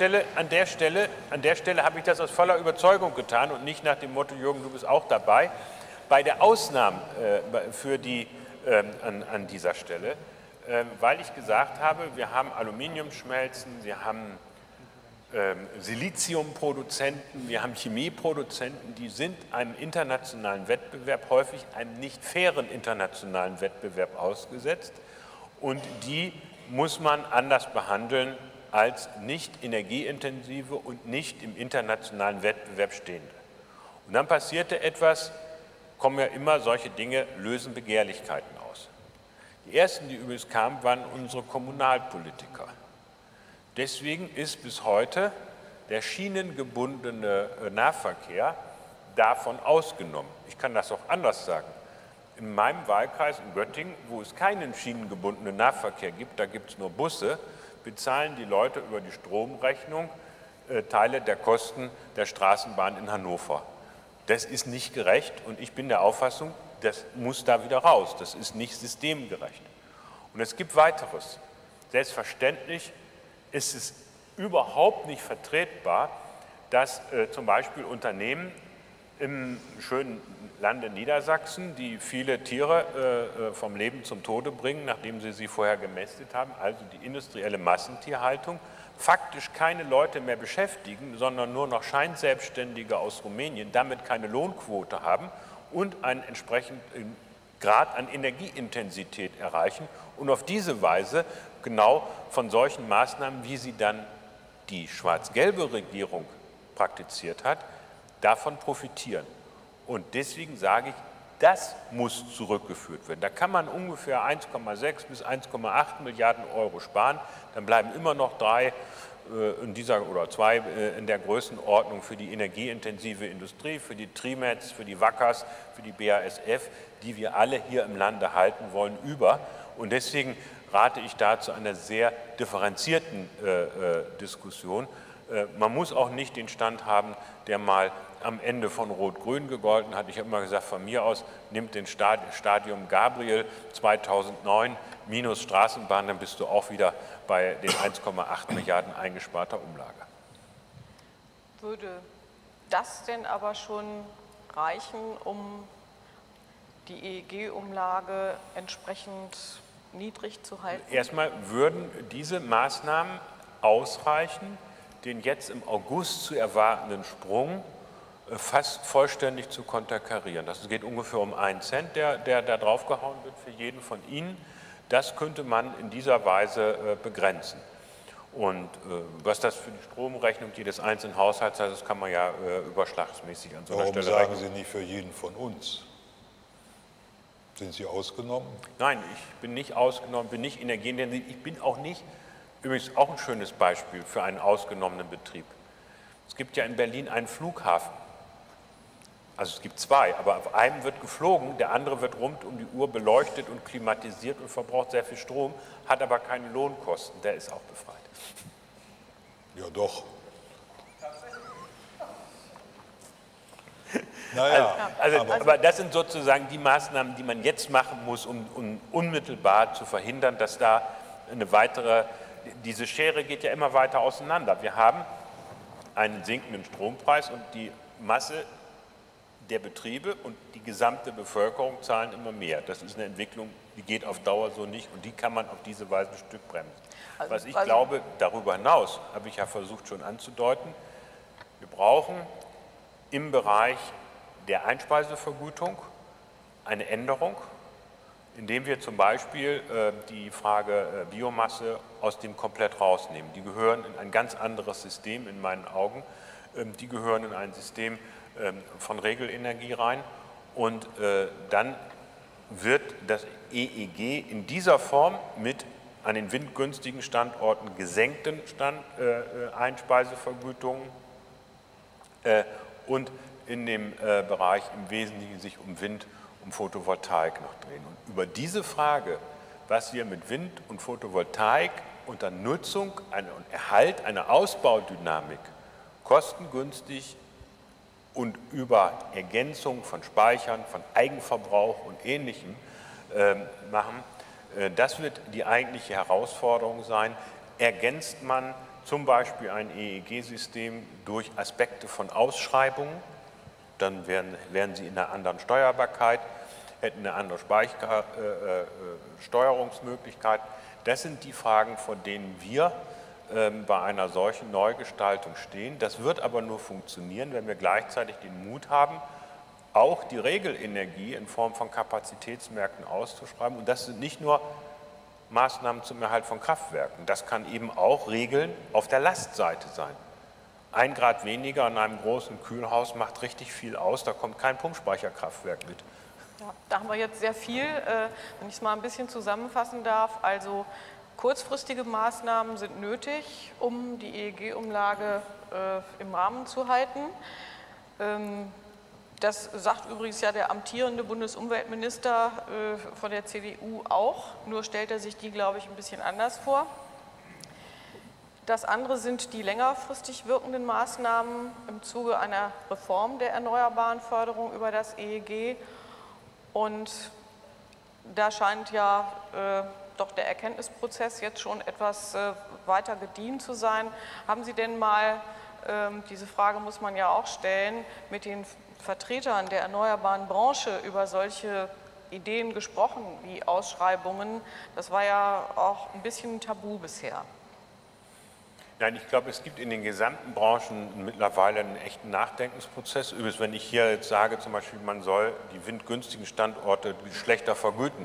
habe ich das aus voller Überzeugung getan und nicht nach dem Motto, Jürgen, du bist auch dabei. Bei der Ausnahme an dieser Stelle, weil ich gesagt habe, wir haben Aluminiumschmelzen, wir haben Siliziumproduzenten, wir haben Chemieproduzenten, die sind einem internationalen Wettbewerb, häufig einem nicht fairen internationalen Wettbewerb ausgesetzt und die muss man anders behandeln als nicht energieintensive und nicht im internationalen Wettbewerb stehende. Und dann passierte etwas, kommen ja immer solche Dinge, lösen Begehrlichkeiten aus. Die ersten, die übrigens kamen, waren unsere Kommunalpolitiker. Deswegen ist bis heute der schienengebundene Nahverkehr davon ausgenommen. Ich kann das auch anders sagen. In meinem Wahlkreis in Göttingen, wo es keinen schienengebundenen Nahverkehr gibt, da gibt es nur Busse, bezahlen die Leute über die Stromrechnung Teile der Kosten der Straßenbahn in Hannover. Das ist nicht gerecht und ich bin der Auffassung, das muss da wieder raus. Das ist nicht systemgerecht. Und es gibt weiteres. Selbstverständlich ist es überhaupt nicht vertretbar, dass zum Beispiel Unternehmen im schönen Lande Niedersachsen, die viele Tiere vom Leben zum Tode bringen, nachdem sie vorher gemästet haben, also die industrielle Massentierhaltung, faktisch keine Leute mehr beschäftigen, sondern nur noch Scheinselbstständige aus Rumänien, damit keine Lohnquote haben und einen entsprechenden Grad an Energieintensität erreichen und auf diese Weise genau von solchen Maßnahmen, wie sie dann die schwarz-gelbe Regierung praktiziert hat, davon profitieren. Und deswegen sage ich, das muss zurückgeführt werden. Da kann man ungefähr 1,6 bis 1,8 Milliarden Euro sparen. Dann bleiben immer noch 3 oder 2 in der Größenordnung für die energieintensive Industrie, für die Trimets, für die Wackers, für die BASF, die wir alle hier im Lande halten wollen, über. Und deswegen rate ich da zu einer sehr differenzierten Diskussion. Man muss auch nicht den Stand haben, der mal am Ende von Rot-Grün gegolten hat. Ich habe immer gesagt, von mir aus nimmt den Stadium Gabriel 2009 minus Straßenbahn, dann bist du auch wieder bei den 1,8 Milliarden eingesparter Umlage. Würde das denn aber schon reichen, um die EEG-Umlage entsprechend niedrig zu halten? Erstmal würden diese Maßnahmen ausreichen, den jetzt im August zu erwartenden Sprung fast vollständig zu konterkarieren. Das geht ungefähr um 1 Cent, der da draufgehauen wird für jeden von Ihnen. Das könnte man in dieser Weise begrenzen. Und was das für die Stromrechnung jedes einzelnen Haushalts heißt, das kann man ja überschlagsmäßig an so einer Stelle rechnen. Warum sagen Sie nicht für jeden von uns? Sind Sie ausgenommen? Nein, ich bin nicht ausgenommen, bin nicht energieintensiv. Ich bin auch nicht, übrigens auch ein schönes Beispiel für einen ausgenommenen Betrieb. Es gibt ja in Berlin einen Flughafen. Also es gibt 2, aber auf einem wird geflogen, der andere wird rund um die Uhr beleuchtet und klimatisiert und verbraucht sehr viel Strom, hat aber keine Lohnkosten, der ist auch befreit. Ja doch. Naja, aber das sind sozusagen die Maßnahmen, die man jetzt machen muss, um unmittelbar zu verhindern, dass da eine weitere, diese Schere geht ja immer weiter auseinander. Wir haben einen sinkenden Strompreis und die Masse der Betriebe und die gesamte Bevölkerung zahlen immer mehr. Das ist eine Entwicklung, die geht auf Dauer so nicht und die kann man auf diese Weise ein Stück bremsen. Was ich glaube, darüber hinaus, habe ich ja versucht schon anzudeuten, wir brauchen im Bereich der Einspeisevergütung eine Änderung, indem wir zum Beispiel die Frage Biomasse aus dem komplett rausnehmen. Die gehören in ein ganz anderes System in meinen Augen. Die gehören in ein System von Regelenergie rein und dann wird das EEG in dieser Form mit an den windgünstigen Standorten gesenkten Einspeisevergütungen und in dem Bereich im Wesentlichen sich um Wind, um Photovoltaik noch drehen. Und über diese Frage, was wir mit Wind und Photovoltaik unter Nutzung und Erhalt einer Ausbaudynamik kostengünstig und über Ergänzung von Speichern, von Eigenverbrauch und Ähnlichem machen, das wird die eigentliche Herausforderung sein. Ergänzt man zum Beispiel ein EEG-System durch Aspekte von Ausschreibungen, dann wären sie in einer anderen Steuerbarkeit, hätten eine andere Steuerungsmöglichkeit. Das sind die Fragen, vor denen wir bei einer solchen Neugestaltung stehen. Das wird aber nur funktionieren, wenn wir gleichzeitig den Mut haben, auch die Regelenergie in Form von Kapazitätsmärkten auszuschreiben. Und das sind nicht nur Maßnahmen zum Erhalt von Kraftwerken. Das kann eben auch Regeln auf der Lastseite sein. 1 Grad weniger in einem großen Kühlhaus macht richtig viel aus, da kommt kein Pumpspeicherkraftwerk mit. Ja, da haben wir jetzt sehr viel, wenn ich es mal ein bisschen zusammenfassen darf. Also kurzfristige Maßnahmen sind nötig, um die EEG-Umlage im Rahmen zu halten. Das sagt übrigens ja der amtierende Bundesumweltminister von der CDU auch, nur stellt er sich die, glaube ich, ein bisschen anders vor. Das andere sind die längerfristig wirkenden Maßnahmen im Zuge einer Reform der erneuerbaren Förderung über das EEG. Und da scheint ja doch der Erkenntnisprozess jetzt schon etwas weiter gediehen zu sein. Haben Sie denn mal, diese Frage muss man ja auch stellen, mit den Vertretern der erneuerbaren Branche über solche Ideen gesprochen, wie Ausschreibungen? Das war ja auch ein bisschen ein Tabu bisher. Nein, ich glaube, es gibt in den gesamten Branchen mittlerweile einen echten Nachdenkensprozess. Übrigens, wenn ich hier jetzt sage, zum Beispiel, man soll die windgünstigen Standorte schlechter vergüten,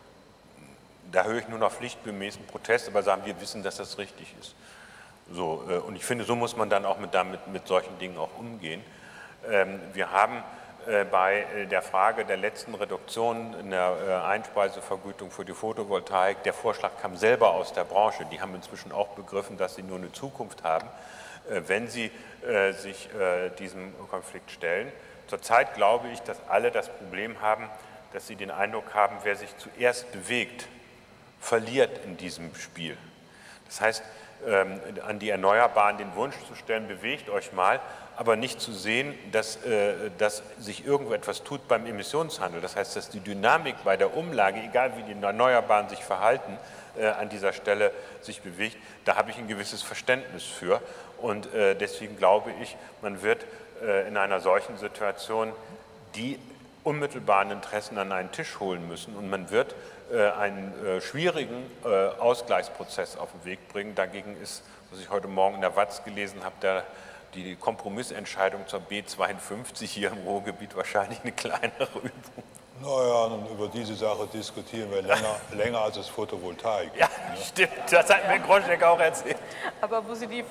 da höre ich nur noch pflichtgemäßen Protest, aber sagen, wir wissen, dass das richtig ist. So, und ich finde, so muss man dann auch mit solchen Dingen auch umgehen. Wir haben bei der Frage der letzten Reduktion in der Einspeisevergütung für die Photovoltaik, der Vorschlag kam selber aus der Branche. Die haben inzwischen auch begriffen, dass sie nur eine Zukunft haben, wenn sie sich diesem Konflikt stellen. Zurzeit glaube ich, dass alle das Problem haben, dass sie den Eindruck haben, wer sich zuerst bewegt, verliert in diesem Spiel. Das heißt, an die Erneuerbaren den Wunsch zu stellen, bewegt euch mal, aber nicht zu sehen, dass sich irgendetwas tut beim Emissionshandel. Das heißt, dass die Dynamik bei der Umlage, egal wie die Erneuerbaren sich verhalten, an dieser Stelle sich bewegt. Da habe ich ein gewisses Verständnis für. Und deswegen glaube ich, man wird in einer solchen Situation die unmittelbaren Interessen an einen Tisch holen müssen und man wird einen schwierigen Ausgleichsprozess auf den Weg bringen. Dagegen ist, was ich heute Morgen in der WAZ gelesen habe, die Kompromissentscheidung zur B52 hier im Ruhrgebiet wahrscheinlich eine kleinere Übung. Naja, und über diese Sache diskutieren wir länger als das Photovoltaik. Ja, ne? Stimmt, das hat mir Groschek auch erzählt. Aber wo Sie die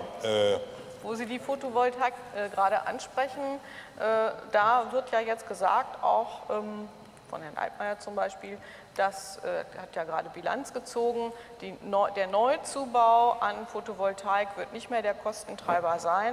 Photovoltaik gerade ansprechen, da wird ja jetzt gesagt, auch von Herrn Altmaier zum Beispiel, das hat ja gerade Bilanz gezogen, der Neuzubau an Photovoltaik wird nicht mehr der Kostentreiber sein.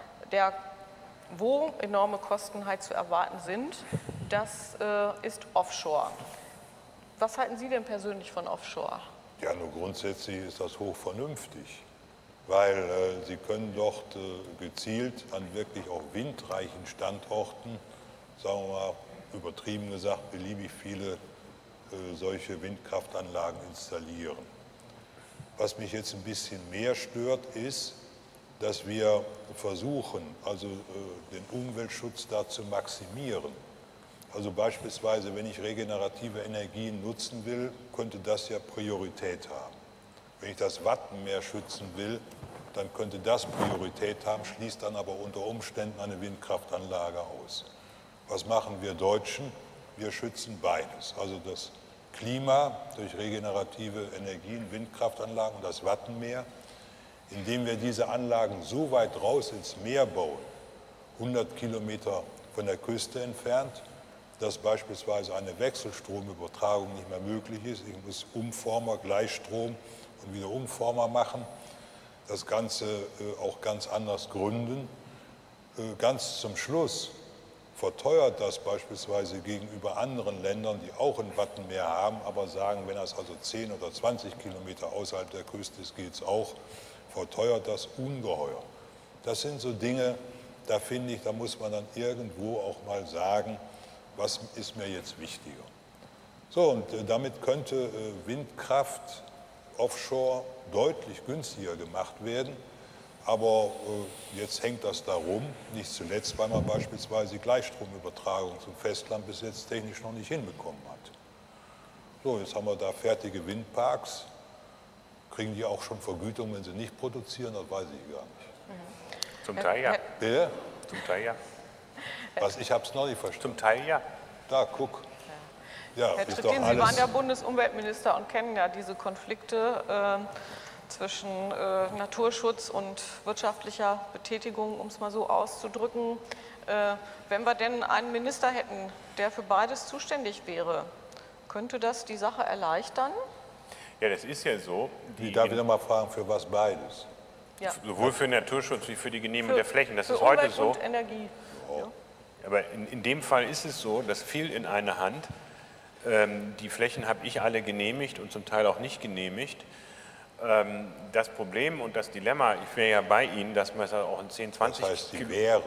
Wo enorme Kosten halt zu erwarten sind, das ist Offshore. Was halten Sie denn persönlich von Offshore? Ja, nur grundsätzlich ist das hochvernünftig, weil Sie können dort gezielt an wirklich auch windreichen Standorten, sagen wir mal übertrieben gesagt, beliebig viele solche Windkraftanlagen installieren. Was mich jetzt ein bisschen mehr stört, ist, dass wir versuchen, also den Umweltschutz da zu maximieren. Also beispielsweise, wenn ich regenerative Energien nutzen will, könnte das ja Priorität haben. Wenn ich das Wattenmeer schützen will, dann könnte das Priorität haben, schließt dann aber unter Umständen eine Windkraftanlage aus. Was machen wir Deutschen? Wir schützen beides. Also das Klima durch regenerative Energien, Windkraftanlagen und das Wattenmeer, indem wir diese Anlagen so weit raus ins Meer bauen, 100 Kilometer von der Küste entfernt, dass beispielsweise eine Wechselstromübertragung nicht mehr möglich ist. Ich muss Umformer, Gleichstrom und wieder Umformer machen. Das Ganze auch ganz anders gründen. Ganz zum Schluss verteuert das beispielsweise gegenüber anderen Ländern, die auch ein Wattenmeer haben, aber sagen, wenn das also 10 oder 20 Kilometer außerhalb der Küste ist, geht es auch, verteuert das ungeheuer. Das sind so Dinge, da finde ich, da muss man dann irgendwo auch mal sagen, was ist mir jetzt wichtiger. So, und damit könnte Windkraft offshore deutlich günstiger gemacht werden. Aber jetzt hängt das darum, nicht zuletzt, weil man beispielsweise die Gleichstromübertragung zum Festland bis jetzt technisch noch nicht hinbekommen hat. So, jetzt haben wir da fertige Windparks. Kriegen die auch schon Vergütung, wenn sie nicht produzieren? Das weiß ich gar nicht. Zum Teil ja. Bitte? Zum Teil ja. Was, ich habe es noch nicht verstanden. Zum Teil ja. Da, guck. Ja, Herr ist Trittin, doch Sie waren alles. ja Bundesumweltminister und kennen ja diese Konflikte zwischen Naturschutz und wirtschaftlicher Betätigung, um es mal so auszudrücken. Wenn wir denn einen Minister hätten, der für beides zuständig wäre, könnte das die Sache erleichtern? Ja, das ist ja so. Ich darf wieder mal fragen, für was beides? Ja. Sowohl für Naturschutz wie für die Genehmigung der Flächen. Das für ist heute Umwelt so. und Energie. Ja. Aber in dem Fall ist es so, das fiel in eine Hand. Die Flächen habe ich alle genehmigt und zum Teil auch nicht genehmigt. Das Problem und das Dilemma, ich wäre ja bei Ihnen, dass man es auch in 10, 20 Das heißt, die wären.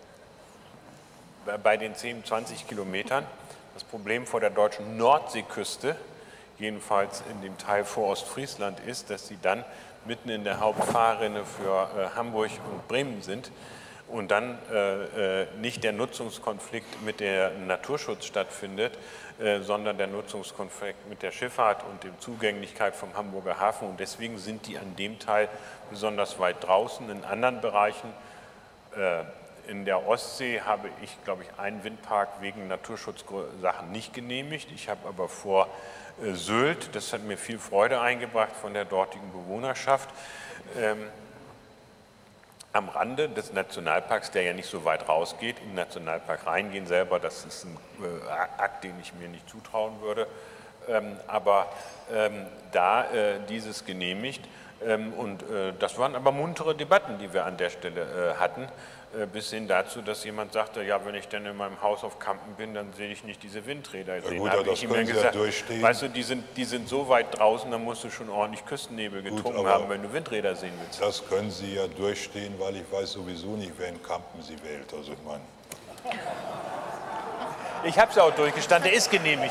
Bei den 10, 20 Kilometern. Das Problem vor der deutschen Nordseeküste, jedenfalls in dem Teil vor Ostfriesland, ist, dass sie dann mitten in der Hauptfahrrinne für Hamburg und Bremen sind und dann nicht der Nutzungskonflikt mit der Naturschutz stattfindet, sondern der Nutzungskonflikt mit der Schifffahrt und der Zugänglichkeit vom Hamburger Hafen. Und deswegen sind die an dem Teil besonders weit draußen. In anderen Bereichen, in der Ostsee, habe ich, glaube ich, einen Windpark wegen Naturschutzsachen nicht genehmigt. Ich habe aber vor Sylt, das hat mir viel Freude eingebracht von der dortigen Bewohnerschaft, am Rande des Nationalparks, der ja nicht so weit rausgeht, im Nationalpark reingehen selber, das ist ein Akt, den ich mir nicht zutrauen würde, aber da dieses genehmigt. Und das waren aber muntere Debatten, die wir an der Stelle hatten, bis hin dazu, dass jemand sagte, ja, wenn ich dann in meinem Haus auf Kampen bin, dann sehe ich nicht diese Windräder. Ja gut, das können Sie ja durchstehen. Weißt du, die sind so weit draußen, da musst du schon ordentlich Küstennebel getrunken haben, wenn du Windräder sehen willst. Das können Sie ja durchstehen, weil ich weiß sowieso nicht, wer in Kampen Sie wählt. Also ich meine. Ich habe es auch durchgestanden, der ist genehmigt.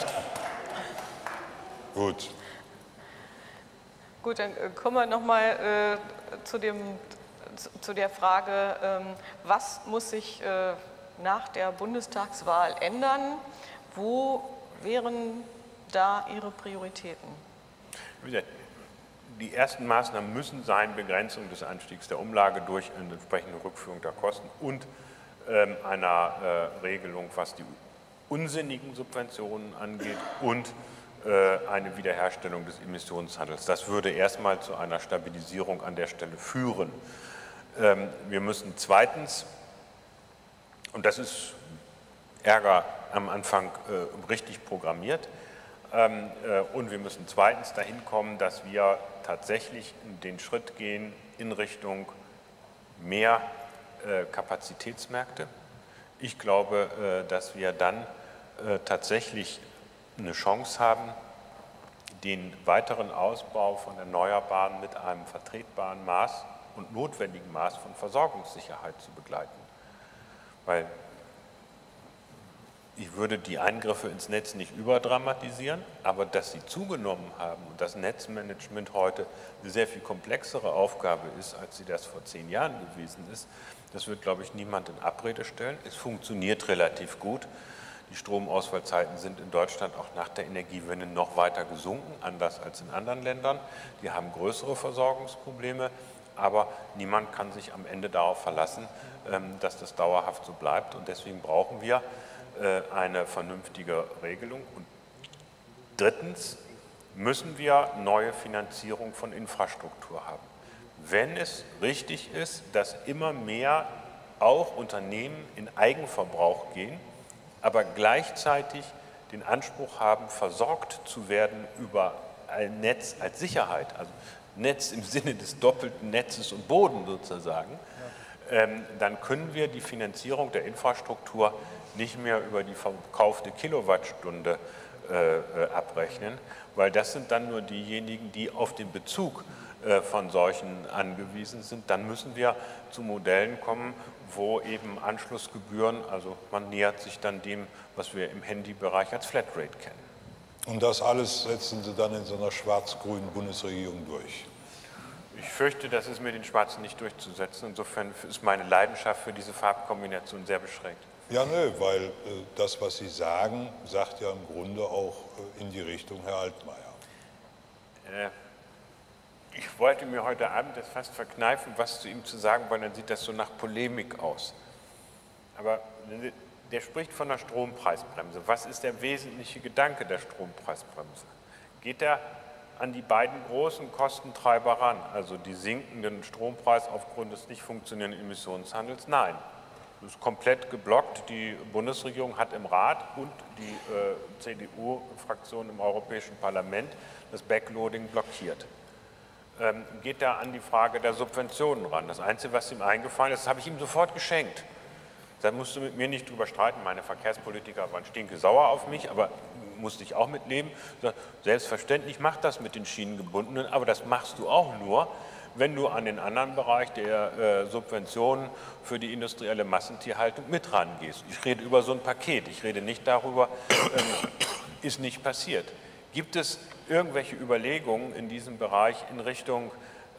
Gut. Gut, dann kommen wir nochmal zu der Frage, was muss sich nach der Bundestagswahl ändern? Wo wären da Ihre Prioritäten? Wie gesagt, die ersten Maßnahmen müssen sein, Begrenzung des Anstiegs der Umlage durch eine entsprechende Rückführung der Kosten und einer Regelung, was die unsinnigen Subventionen angeht und eine Wiederherstellung des Emissionshandels. Das würde erstmal zu einer Stabilisierung an der Stelle führen. Wir müssen zweitens, und das ist Ärger am Anfang richtig programmiert, und wir müssen zweitens dahin kommen, dass wir tatsächlich den Schritt gehen in Richtung mehr Kapazitätsmärkte. Ich glaube, dass wir dann tatsächlich eine Chance haben, den weiteren Ausbau von Erneuerbaren mit einem vertretbaren Maß und notwendigen Maß von Versorgungssicherheit zu begleiten. Weil Ich würde die Eingriffe ins Netz nicht überdramatisieren, aber dass sie zugenommen haben und das Netzmanagement heute eine sehr viel komplexere Aufgabe ist, als sie das vor 10 Jahren gewesen ist, das wird, glaube ich, niemand in Abrede stellen. Es funktioniert relativ gut. Die Stromausfallzeiten sind in Deutschland auch nach der Energiewende noch weiter gesunken, anders als in anderen Ländern. Die haben größere Versorgungsprobleme, aber niemand kann sich am Ende darauf verlassen, dass das dauerhaft so bleibt. Und deswegen brauchen wir eine vernünftige Regelung. Und drittens müssen wir neue Finanzierung von Infrastruktur haben. Wenn es richtig ist, dass immer mehr auch Unternehmen in Eigenverbrauch gehen, aber gleichzeitig den Anspruch haben, versorgt zu werden über ein Netz als Sicherheit, also Netz im Sinne des doppelten Netzes und Boden sozusagen, dann können wir die Finanzierung der Infrastruktur nicht mehr über die verkaufte Kilowattstunde abrechnen, weil das sind dann nur diejenigen, die auf den Bezug von solchen angewiesen sind. Dann müssen wir zu Modellen kommen, wo eben Anschlussgebühren, also man nähert sich dann dem, was wir im Handybereich als Flatrate kennen. Und das alles setzen Sie dann in so einer schwarz-grünen Bundesregierung durch? Ich fürchte, das ist mit den Schwarzen nicht durchzusetzen. Insofern ist meine Leidenschaft für diese Farbkombination sehr beschränkt. Ja, nö, weil das, was Sie sagen, sagt ja im Grunde auch in die Richtung Herr Altmaier. Ich wollte mir heute Abend das fast verkneifen, was zu ihm zu sagen, weil dann sieht das so nach Polemik aus. Aber der spricht von der Strompreisbremse. Was ist der wesentliche Gedanke der Strompreisbremse? Geht er an die beiden großen Kostentreiber ran, also die sinkenden Strompreis aufgrund des nicht funktionierenden Emissionshandels? Nein. Das ist komplett geblockt. Die Bundesregierung hat im Rat und die CDU-Fraktion im Europäischen Parlament das Backloading blockiert. Geht da an die Frage der Subventionen ran. Das Einzige, was ihm eingefallen ist, das habe ich ihm sofort geschenkt. Da musst du mit mir nicht drüber streiten. Meine Verkehrspolitiker waren stinkesauer auf mich, aber musste ich auch mitleben. Selbstverständlich macht das mit den Schienengebundenen, aber das machst du auch nur, wenn du an den anderen Bereich der Subventionen für die industrielle Massentierhaltung mit rangehst. Ich rede über so ein Paket, ich rede nicht darüber, ist nicht passiert. Gibt es irgendwelche Überlegungen in diesem Bereich in Richtung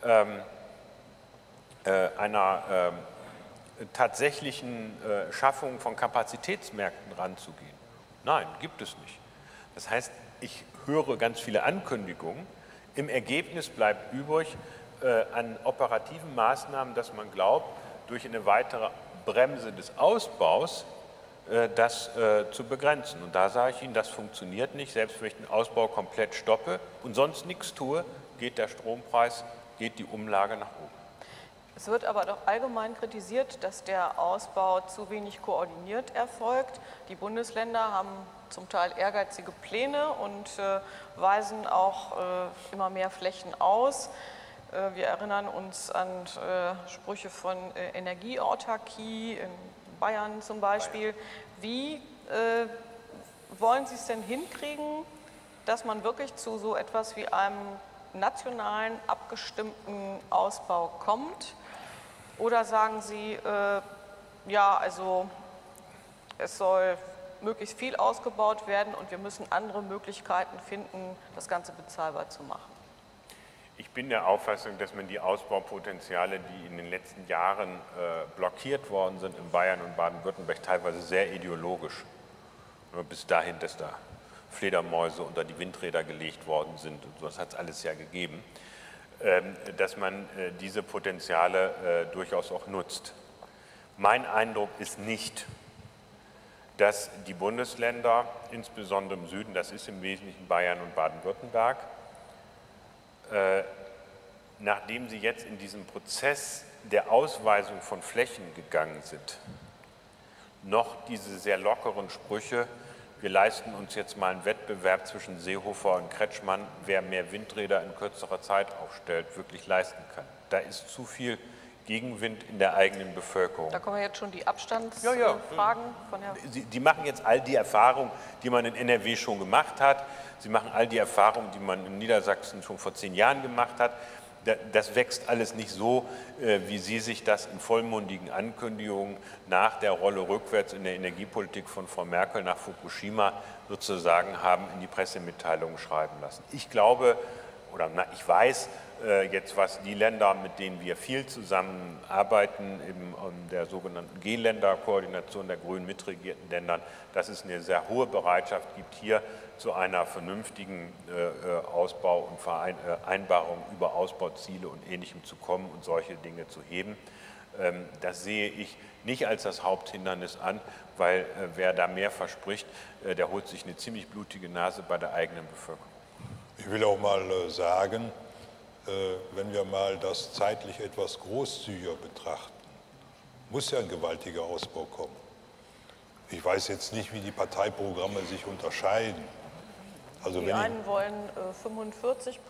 einer tatsächlichen Schaffung von Kapazitätsmärkten ranzugehen? Nein, gibt es nicht. Das heißt, ich höre ganz viele Ankündigungen. Im Ergebnis bleibt übrig, an operativen Maßnahmen, dass man glaubt, durch eine weitere Bremse des Ausbaus das zu begrenzen. Und da sage ich Ihnen, das funktioniert nicht. Selbst wenn ich den Ausbau komplett stoppe und sonst nichts tue, geht der Strompreis, geht die Umlage nach oben. Es wird aber doch allgemein kritisiert, dass der Ausbau zu wenig koordiniert erfolgt. Die Bundesländer haben zum Teil ehrgeizige Pläne und weisen auch immer mehr Flächen aus. Wir erinnern uns an Sprüche von Energieautarkie in Bayern zum Beispiel. Wie wollen Sie es denn hinkriegen, dass man wirklich zu so etwas wie einem nationalen, abgestimmten Ausbau kommt? Oder sagen Sie, ja, also es soll möglichst viel ausgebaut werden und wir müssen andere Möglichkeiten finden, das Ganze bezahlbar zu machen? Ich bin der Auffassung, dass man die Ausbaupotenziale, die in den letzten Jahren blockiert worden sind in Bayern und Baden-Württemberg, teilweise sehr ideologisch, bis dahin, dass da Fledermäuse unter die Windräder gelegt worden sind und sowas hat es alles ja gegeben, dass man diese Potenziale durchaus auch nutzt. Mein Eindruck ist nicht, dass die Bundesländer, insbesondere im Süden, das ist im Wesentlichen Bayern und Baden-Württemberg, nachdem sie jetzt in diesem Prozess der Ausweisung von Flächen gegangen sind, noch diese sehr lockeren Sprüche, wir leisten uns jetzt mal einen Wettbewerb zwischen Seehofer und Kretschmann, wer mehr Windräder in kürzerer Zeit aufstellt, wirklich leisten kann. Da ist zu viel Gegenwind in der eigenen Bevölkerung. Da kommen wir jetzt schon die Abstandsfragen von Herrn. Die machen jetzt all die Erfahrungen, die man in NRW schon gemacht hat. Sie machen all die Erfahrungen, die man in Niedersachsen schon vor 10 Jahren gemacht hat. das wächst alles nicht so, wie Sie sich das in vollmundigen Ankündigungen nach der Rolle rückwärts in der Energiepolitik von Frau Merkel nach Fukushima sozusagen haben in die Pressemitteilungen schreiben lassen. Ich glaube, oder ich weiß jetzt, was die Länder, mit denen wir viel zusammenarbeiten, in der sogenannten G-Länder-Koordination der grün mitregierten Ländern, dass es eine sehr hohe Bereitschaft gibt, hier zu einer vernünftigen Ausbau- und Vereinbarung über Ausbauziele und Ähnlichem zu kommen und solche Dinge zu heben. Das sehe ich nicht als das Haupthindernis an, weil wer da mehr verspricht, der holt sich eine ziemlich blutige Nase bei der eigenen Bevölkerung. Ich will auch mal sagen, wenn wir mal das zeitlich etwas großzügiger betrachten, muss ja ein gewaltiger Ausbau kommen. Ich weiß jetzt nicht, wie die Parteiprogramme sich unterscheiden. Also die einen wollen 45%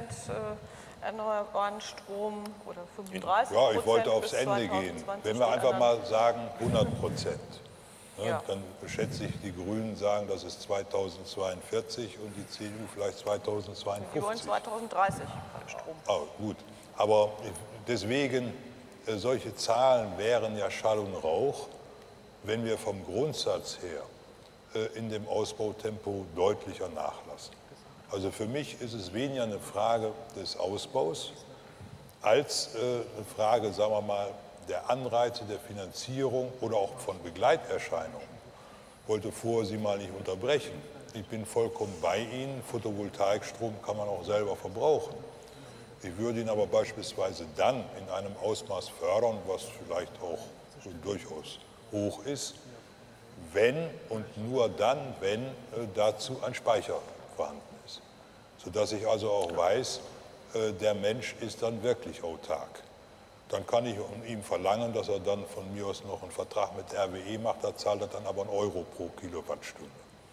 erneuerbaren Strom oder 35%. Ja, ich wollte aufs Ende gehen. Wenn wir einfach mal sagen 100%. Ja. Dann schätze ich, die Grünen sagen, das ist 2042 und die CDU vielleicht 2052. Die wollen 2030 Strom. Ah, gut. Aber deswegen, solche Zahlen wären ja Schall und Rauch, wenn wir vom Grundsatz her in dem Ausbautempo deutlicher nachlassen. Also für mich ist es weniger eine Frage des Ausbaus als eine Frage, sagen wir mal, der Anreize der Finanzierung oder auch von Begleiterscheinungen. Ich wollte vorher Sie mal nicht unterbrechen. Ich bin vollkommen bei Ihnen. Photovoltaikstrom kann man auch selber verbrauchen. Ich würde ihn aber beispielsweise dann in einem Ausmaß fördern, was vielleicht auch durchaus hoch ist, wenn und nur dann, wenn dazu ein Speicher vorhanden ist. Sodass ich also auch weiß, der Mensch ist dann wirklich autark. Dann kann ich von ihm verlangen, dass er dann von mir aus noch einen Vertrag mit RWE macht, da zahlt er dann aber einen Euro pro Kilowattstunde.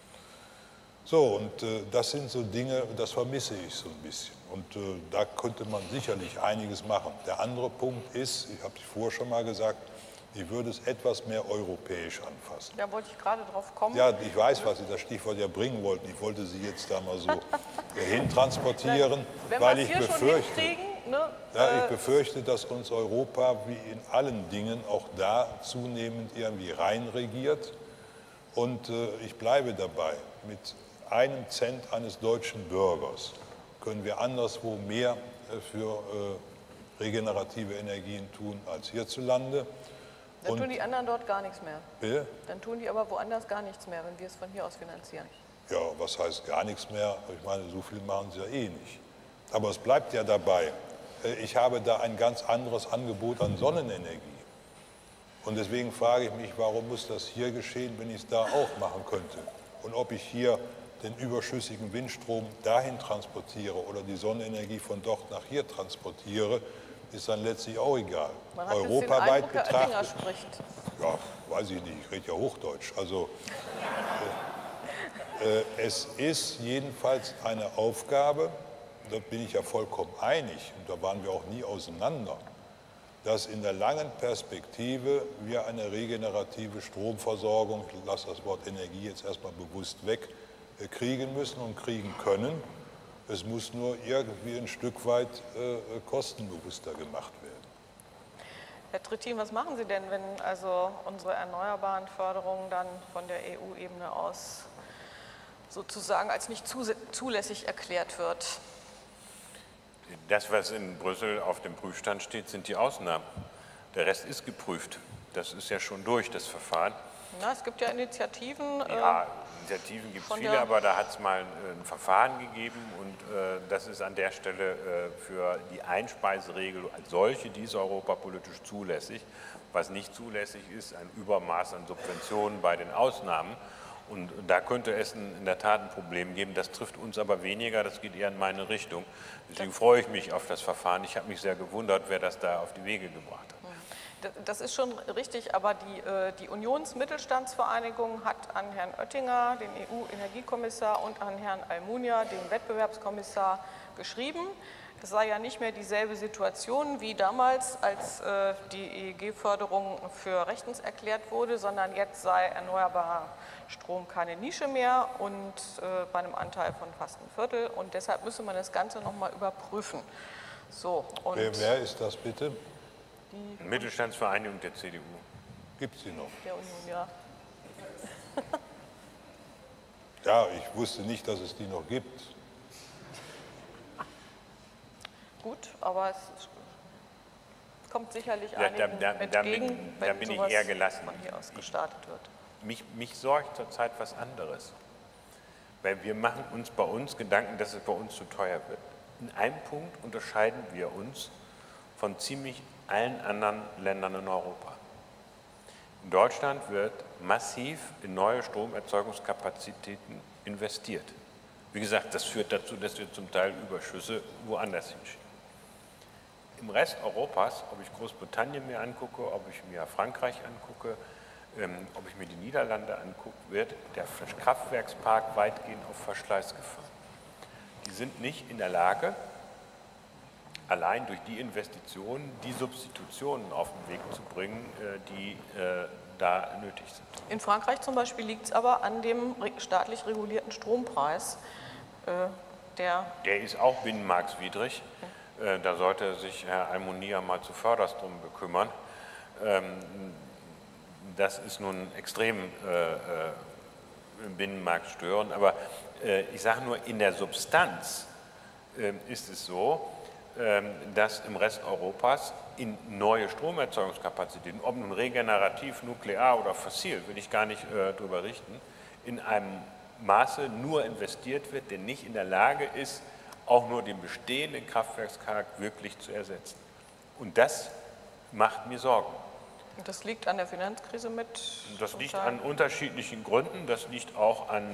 So, und das sind so Dinge, das vermisse ich so ein bisschen. Und da könnte man sicherlich einiges machen. Der andere Punkt ist, ich habe es vorher schon mal gesagt, ich würde es etwas mehr europäisch anfassen. Da wollte ich gerade drauf kommen. Ja, ich weiß, was Sie das Stichwort ja bringen wollten. Ich wollte Sie jetzt da mal so hintransportieren, weil ich befürchte, ich befürchte, dass uns Europa wie in allen Dingen auch da zunehmend irgendwie reinregiert. Und ich bleibe dabei, mit 1 Cent eines deutschen Bürgers können wir anderswo mehr für regenerative Energien tun als hierzulande. Dann tun die anderen dort gar nichts mehr. Bitte? Dann tun die aber woanders gar nichts mehr, wenn wir es von hier aus finanzieren. Ja, was heißt gar nichts mehr? Ich meine, so viel machen sie ja eh nicht. Aber es bleibt ja dabei. Ich habe da ein ganz anderes Angebot an Sonnenenergie. Und deswegen frage ich mich, warum muss das hier geschehen, wenn ich es da auch machen könnte? Und ob ich hier den überschüssigen Windstrom dahin transportiere oder die Sonnenenergie von dort nach hier transportiere, ist dann letztlich auch egal. Man hat Europaweit jetzt den Eindruck, Herr Oettinger betrachtet. spricht. Ja, weiß ich nicht, ich rede ja Hochdeutsch. Also es ist jedenfalls eine Aufgabe, da bin ich ja vollkommen einig, und da waren wir auch nie auseinander, dass in der langen Perspektive wir eine regenerative Stromversorgung, ich lasse das Wort Energie jetzt erstmal bewusst weg, kriegen müssen und kriegen können. Es muss nur irgendwie ein Stück weit kostenbewusster gemacht werden. Herr Trittin, was machen Sie denn, wenn also unsere erneuerbaren Förderung dann von der EU-Ebene aus sozusagen als nicht zulässig erklärt wird? Das, was in Brüssel auf dem Prüfstand steht, sind die Ausnahmen. Der Rest ist geprüft. Das ist ja schon durch, das Verfahren. Na, es gibt ja Initiativen. Ja, Initiativen gibt es viele, aber da hat es mal ein Verfahren gegeben und das ist an der Stelle für die Einspeiseregel als solche, die ist europapolitisch zulässig. Was nicht zulässig ist, ein Übermaß an Subventionen bei den Ausnahmen. Und da könnte es in der Tat ein Problem geben. Das trifft uns aber weniger, das geht eher in meine Richtung. Deswegen freue ich mich auf das Verfahren. Ich habe mich sehr gewundert, wer das da auf die Wege gebracht hat. Das ist schon richtig, aber die Unionsmittelstandsvereinigung hat an Herrn Oettinger, den EU-Energiekommissar, und an Herrn Almunia, den Wettbewerbskommissar, geschrieben. Es sei ja nicht mehr dieselbe Situation wie damals, als die EEG-Förderung für rechtens erklärt wurde, sondern jetzt sei erneuerbarer Strom keine Nische mehr und bei einem Anteil von fast 1/4. Und deshalb müsse man das Ganze noch mal überprüfen. So, und Wer ist das bitte? die Mittelstandsvereinigung der CDU. Gibt es die noch? der Union, ja. Ja, ich wusste nicht, dass es die noch gibt. Gut, aber es kommt sicherlich Ja, einigen entgegen, da wenn bin ich sowas eher gelassen. von hier aus gestartet wird. Mich sorgt zurzeit was anderes. Weil wir machen uns bei uns Gedanken, dass es bei uns zu teuer wird. In einem Punkt unterscheiden wir uns von ziemlich allen anderen Ländern in Europa. In Deutschland wird massiv in neue Stromerzeugungskapazitäten investiert. Wie gesagt, das führt dazu, dass wir zum Teil Überschüsse woanders hinschieben. Im Rest Europas, ob ich Großbritannien mir angucke, ob ich mir Frankreich angucke, ob ich mir die Niederlande angucke, wird der Kraftwerkspark weitgehend auf Verschleiß gefahren. Die sind nicht in der Lage, allein durch die Investitionen die Substitutionen auf den Weg zu bringen, die da nötig sind. In Frankreich zum Beispiel liegt es aber an dem staatlich regulierten Strompreis, der ist auch binnenmarktwidrig. Da sollte sich Herr Almunia mal zu Förderstrom bekümmern. Das ist nun extrem im Binnenmarkt störend, aber ich sage nur, in der Substanz ist es so, dass im Rest Europas in neue Stromerzeugungskapazitäten, ob nun regenerativ, nuklear oder fossil, will ich gar nicht drüber richten, in einem Maße nur investiert wird, der nicht in der Lage ist, auch nur den bestehenden Kraftwerkspark wirklich zu ersetzen. Und das macht mir Sorgen. Und das liegt an der Finanzkrise mit? Das liegt an unterschiedlichen Gründen. Das liegt auch an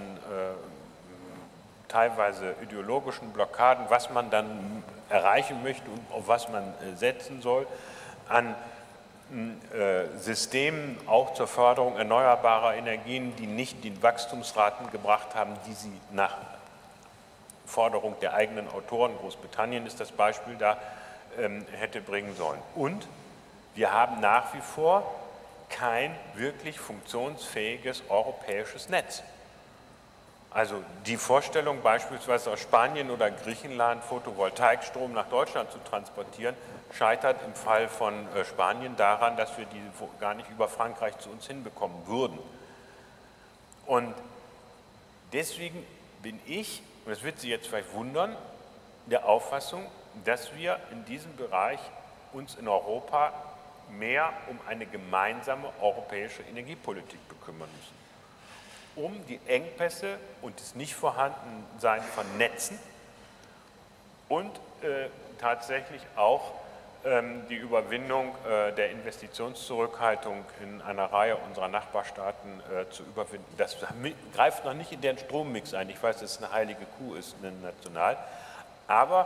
teilweise ideologischen Blockaden, was man dann erreichen möchte und auf was man setzen soll, an Systemen auch zur Förderung erneuerbarer Energien, die nicht die Wachstumsraten gebracht haben, die sie nach Forderung der eigenen Autoren, Großbritannien ist das Beispiel, da hätte bringen sollen. Und wir haben nach wie vor kein wirklich funktionsfähiges europäisches Netz. Also die Vorstellung, beispielsweise aus Spanien oder Griechenland Photovoltaikstrom nach Deutschland zu transportieren, scheitert im Fall von Spanien daran, dass wir die gar nicht über Frankreich zu uns hinbekommen würden. Und deswegen bin ich, und das wird Sie jetzt vielleicht wundern, der Auffassung, dass wir in diesem Bereich uns in Europa mehr um eine gemeinsame europäische Energiepolitik bekümmern müssen, um die Engpässe und das Nichtvorhandensein von Netzen und tatsächlich auch die Überwindung der Investitionszurückhaltung in einer Reihe unserer Nachbarstaaten zu überwinden. Das greift noch nicht in den Strommix ein. Ich weiß, dass es eine heilige Kuh ist, national, aber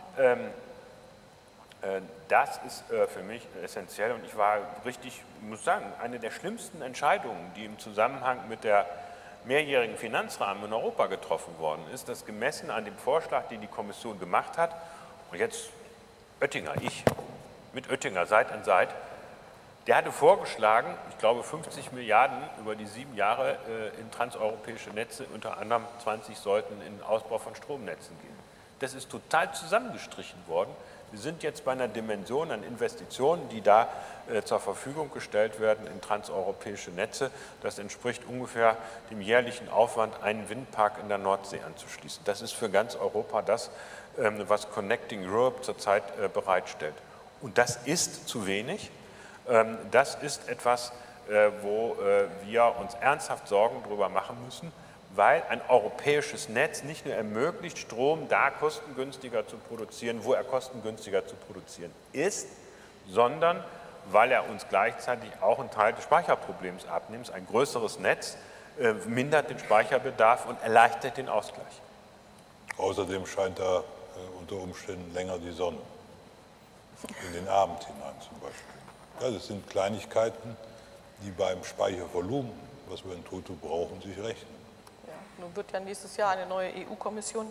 das ist für mich essentiell und ich war richtig, muss sagen, eine der schlimmsten Entscheidungen, die im Zusammenhang mit der mehrjährigen Finanzrahmen in Europa getroffen worden ist, das gemessen an dem Vorschlag, den die Kommission gemacht hat, und jetzt Oettinger, ich mit Oettinger Seit an Seit, der hatte vorgeschlagen, ich glaube 50 Milliarden über die 7 Jahre in transeuropäische Netze, unter anderem 20 sollten in den Ausbau von Stromnetzen gehen. Das ist total zusammengestrichen worden. Wir sind jetzt bei einer Dimension an Investitionen, die da zur Verfügung gestellt werden in transeuropäische Netze. Das entspricht ungefähr dem jährlichen Aufwand, einen Windpark in der Nordsee anzuschließen. Das ist für ganz Europa das, was Connecting Europe zurzeit bereitstellt. Und das ist zu wenig. Das ist etwas, wo wir uns ernsthaft Sorgen darüber machen müssen, weil ein europäisches Netz nicht nur ermöglicht, Strom da kostengünstiger zu produzieren, wo er kostengünstiger zu produzieren ist, sondern weil er uns gleichzeitig auch einen Teil des Speicherproblems abnimmt. Ein größeres Netz mindert den Speicherbedarf und erleichtert den Ausgleich. Außerdem scheint da unter Umständen länger die Sonne, in den Abend hinein zum Beispiel. Ja, das sind Kleinigkeiten, die beim Speichervolumen, was wir in Toto brauchen, sich rechnen. Nun wird ja nächstes Jahr eine neue EU-Kommission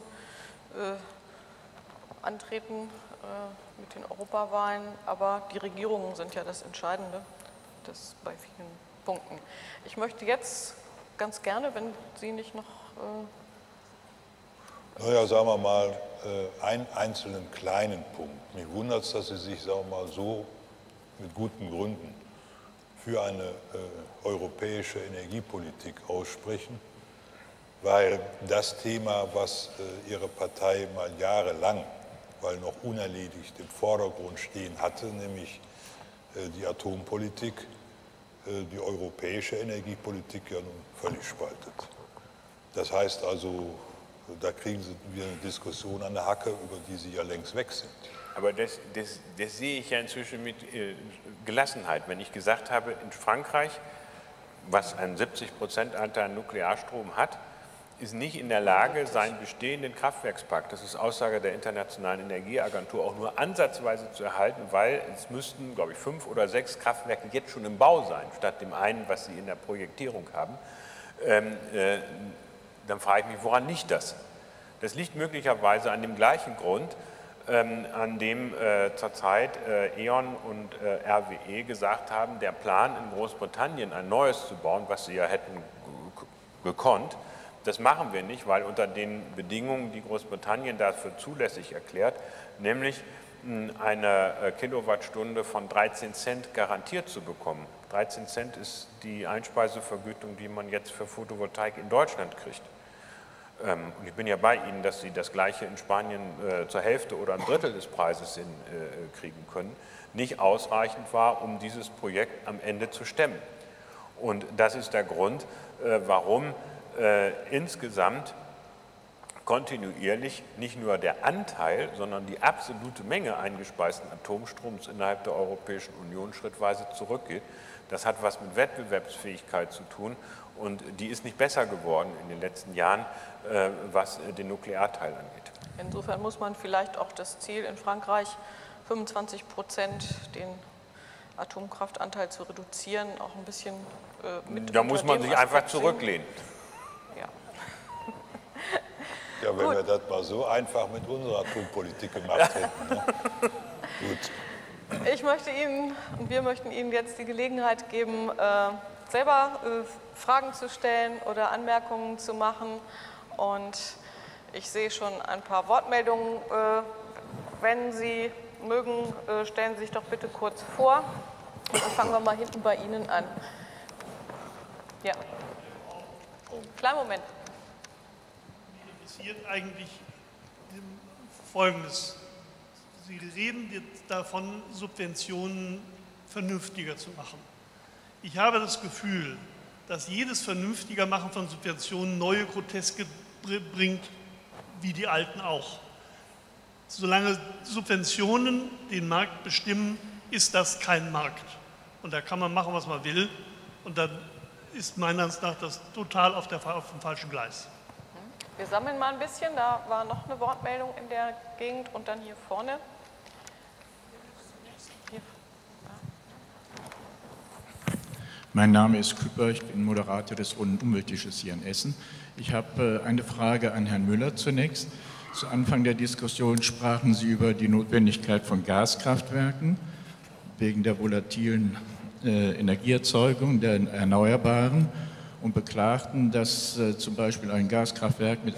antreten mit den Europawahlen, aber die Regierungen sind ja das Entscheidende, das bei vielen Punkten. Ich möchte jetzt ganz gerne, wenn Sie nicht noch Naja, sagen wir mal, einen einzelnen kleinen Punkt. Mich wundert es, dass Sie sich, sagen wir mal, so mit guten Gründen für eine europäische Energiepolitik aussprechen, weil das Thema, was Ihre Partei mal jahrelang, weil noch unerledigt, im Vordergrund stehen hatte, nämlich die Atompolitik, die europäische Energiepolitik ja nun völlig spaltet. Das heißt also, da kriegen Sie wieder eine Diskussion an der Hacke, über die Sie ja längst weg sind. Aber das sehe ich ja inzwischen mit Gelassenheit. Wenn ich gesagt habe, in Frankreich, was einen 70% Anteil an Nuklearstrom hat, ist nicht in der Lage, seinen bestehenden Kraftwerkspark, das ist Aussage der Internationalen Energieagentur, auch nur ansatzweise zu erhalten, weil es müssten, glaube ich, 5 oder 6 Kraftwerke jetzt schon im Bau sein, statt dem einen, was sie in der Projektierung haben. Dann frage ich mich, woran liegt das? Das liegt möglicherweise an dem gleichen Grund, an dem zurzeit E.ON und RWE gesagt haben, der Plan in Großbritannien ein neues zu bauen, was sie ja hätten gekonnt, das machen wir nicht, weil unter den Bedingungen, die Großbritannien dafür zulässig erklärt, nämlich eine Kilowattstunde von 13 Cent garantiert zu bekommen. 13 Cent ist die Einspeisevergütung, die man jetzt für Photovoltaik in Deutschland kriegt. Und ich bin ja bei Ihnen, dass Sie das Gleiche in Spanien zur Hälfte oder ein Drittel des Preises kriegen können, nicht ausreichend war, um dieses Projekt am Ende zu stemmen. Und das ist der Grund, warum insgesamt kontinuierlich nicht nur der Anteil, sondern die absolute Menge eingespeisten Atomstroms innerhalb der Europäischen Union schrittweise zurückgeht. Das hat was mit Wettbewerbsfähigkeit zu tun und die ist nicht besser geworden in den letzten Jahren, was den Nuklearteil angeht. Insofern muss man vielleicht auch das Ziel in Frankreich, 25% den Atomkraftanteil zu reduzieren, auch ein bisschen mit. Da muss man sich einfach zurücklehnen. Ja. Ja, wenn wir das mal so einfach mit unserer Atompolitik gemacht hätten. Ne? Gut. Ich möchte Ihnen und wir möchten Ihnen jetzt die Gelegenheit geben, selber Fragen zu stellen oder Anmerkungen zu machen. Und ich sehe schon ein paar Wortmeldungen. Wenn Sie mögen, stellen Sie sich doch bitte kurz vor. Dann fangen wir mal hinten bei Ihnen an. Ja. Kleinen Moment. Mich interessiert eigentlich Folgendes. Sie reden jetzt davon, Subventionen vernünftiger zu machen. Ich habe das Gefühl, dass jedes vernünftiger Machen von Subventionen neue Groteske bringt, wie die alten auch. Solange Subventionen den Markt bestimmen, ist das kein Markt. Und da kann man machen, was man will. Und dann ist meines Erachtens das total auf dem falschen Gleis. Wir sammeln mal ein bisschen. Da war noch eine Wortmeldung in der Gegend und dann hier vorne. Hier. Mein Name ist Küpper, ich bin Moderator des Runden Umwelttisches hier in Essen. Ich habe eine Frage an Herrn Müller zunächst. Zu Anfang der Diskussion sprachen Sie über die Notwendigkeit von Gaskraftwerken wegen der volatilen Energieerzeugung der Erneuerbaren und beklagten, dass zum Beispiel ein Gaskraftwerk mit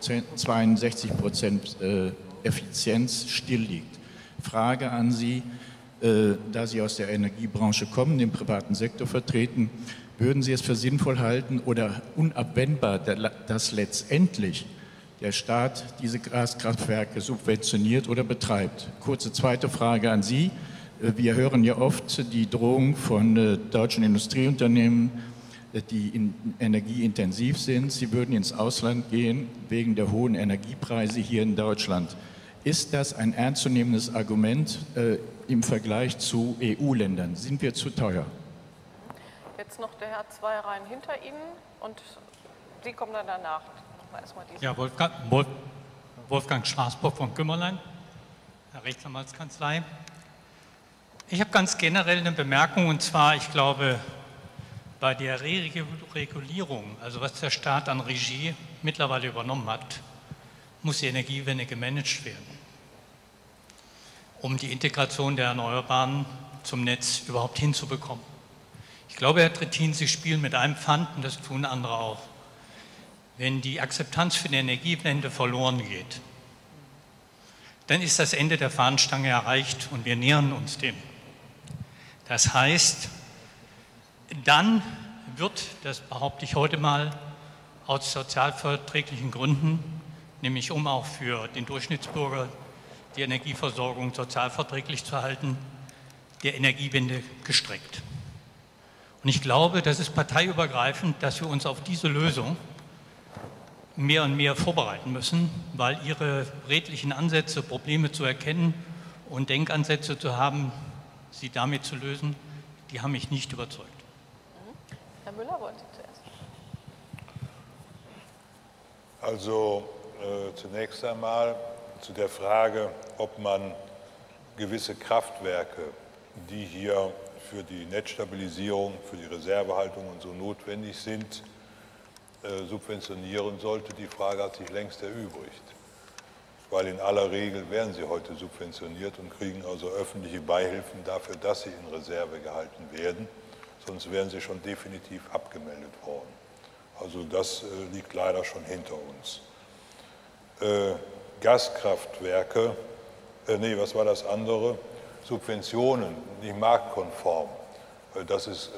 62% Effizienz still liegt. Frage an Sie, da Sie aus der Energiebranche kommen, den privaten Sektor vertreten, würden Sie es für sinnvoll halten oder unabwendbar, dass letztendlich der Staat diese Gaskraftwerke subventioniert oder betreibt? Kurze zweite Frage an Sie. Wir hören ja oft die Drohung von deutschen Industrieunternehmen, die energieintensiv sind. Sie würden ins Ausland gehen wegen der hohen Energiepreise hier in Deutschland. Ist das ein ernstzunehmendes Argument im Vergleich zu EU-Ländern? Sind wir zu teuer? Jetzt noch der Herr zwei Reihen hinter Ihnen und Sie kommen dann danach. Ja, Wolfgang Schwarzburg von Kümmerlein, der Rechtsanwaltskanzlei. Ich habe ganz generell eine Bemerkung, und zwar, ich glaube, bei der Regulierung, also was der Staat an Regie mittlerweile übernommen hat, muss die Energiewende gemanagt werden, um die Integration der Erneuerbaren zum Netz überhaupt hinzubekommen. Ich glaube, Herr Trittin, Sie spielen mit einem Pfand und das tun andere auch. wenn die Akzeptanz für die Energiewende verloren geht, dann ist das Ende der Fahnenstange erreicht und wir nähern uns dem. Das heißt, dann wird, das behaupte ich heute mal, aus sozialverträglichen Gründen, nämlich um auch für den Durchschnittsbürger die Energieversorgung sozialverträglich zu halten, der Energiewende gestreckt. Und ich glaube, das ist parteiübergreifend, dass wir uns auf diese Lösung mehr und mehr vorbereiten müssen, weil Ihre redlichen Ansätze, Probleme zu erkennen und Denkansätze zu haben, sie damit zu lösen, die haben mich nicht überzeugt. Herr Müller wollte zuerst. Also zunächst einmal zu der Frage, ob man gewisse Kraftwerke, die hier für die Netzstabilisierung, für die Reservehaltung und so notwendig sind, subventionieren sollte. Die Frage hat sich längst erübrigt, weil in aller Regel werden sie heute subventioniert und kriegen also öffentliche Beihilfen dafür, dass sie in Reserve gehalten werden, sonst wären sie schon definitiv abgemeldet worden. Also das liegt leider schon hinter uns. Gaskraftwerke, was war das andere? Subventionen, nicht marktkonform, das ist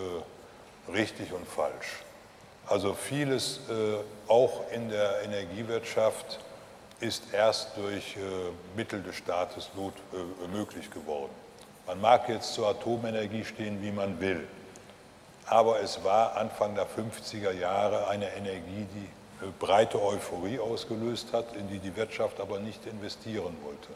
richtig und falsch. Also vieles, auch in der Energiewirtschaft, ist erst durch Mittel des Staates möglich geworden. Man mag jetzt zur Atomenergie stehen, wie man will, aber es war Anfang der 50er Jahre eine Energie, die breite Euphorie ausgelöst hat, in die die Wirtschaft aber nicht investieren wollte.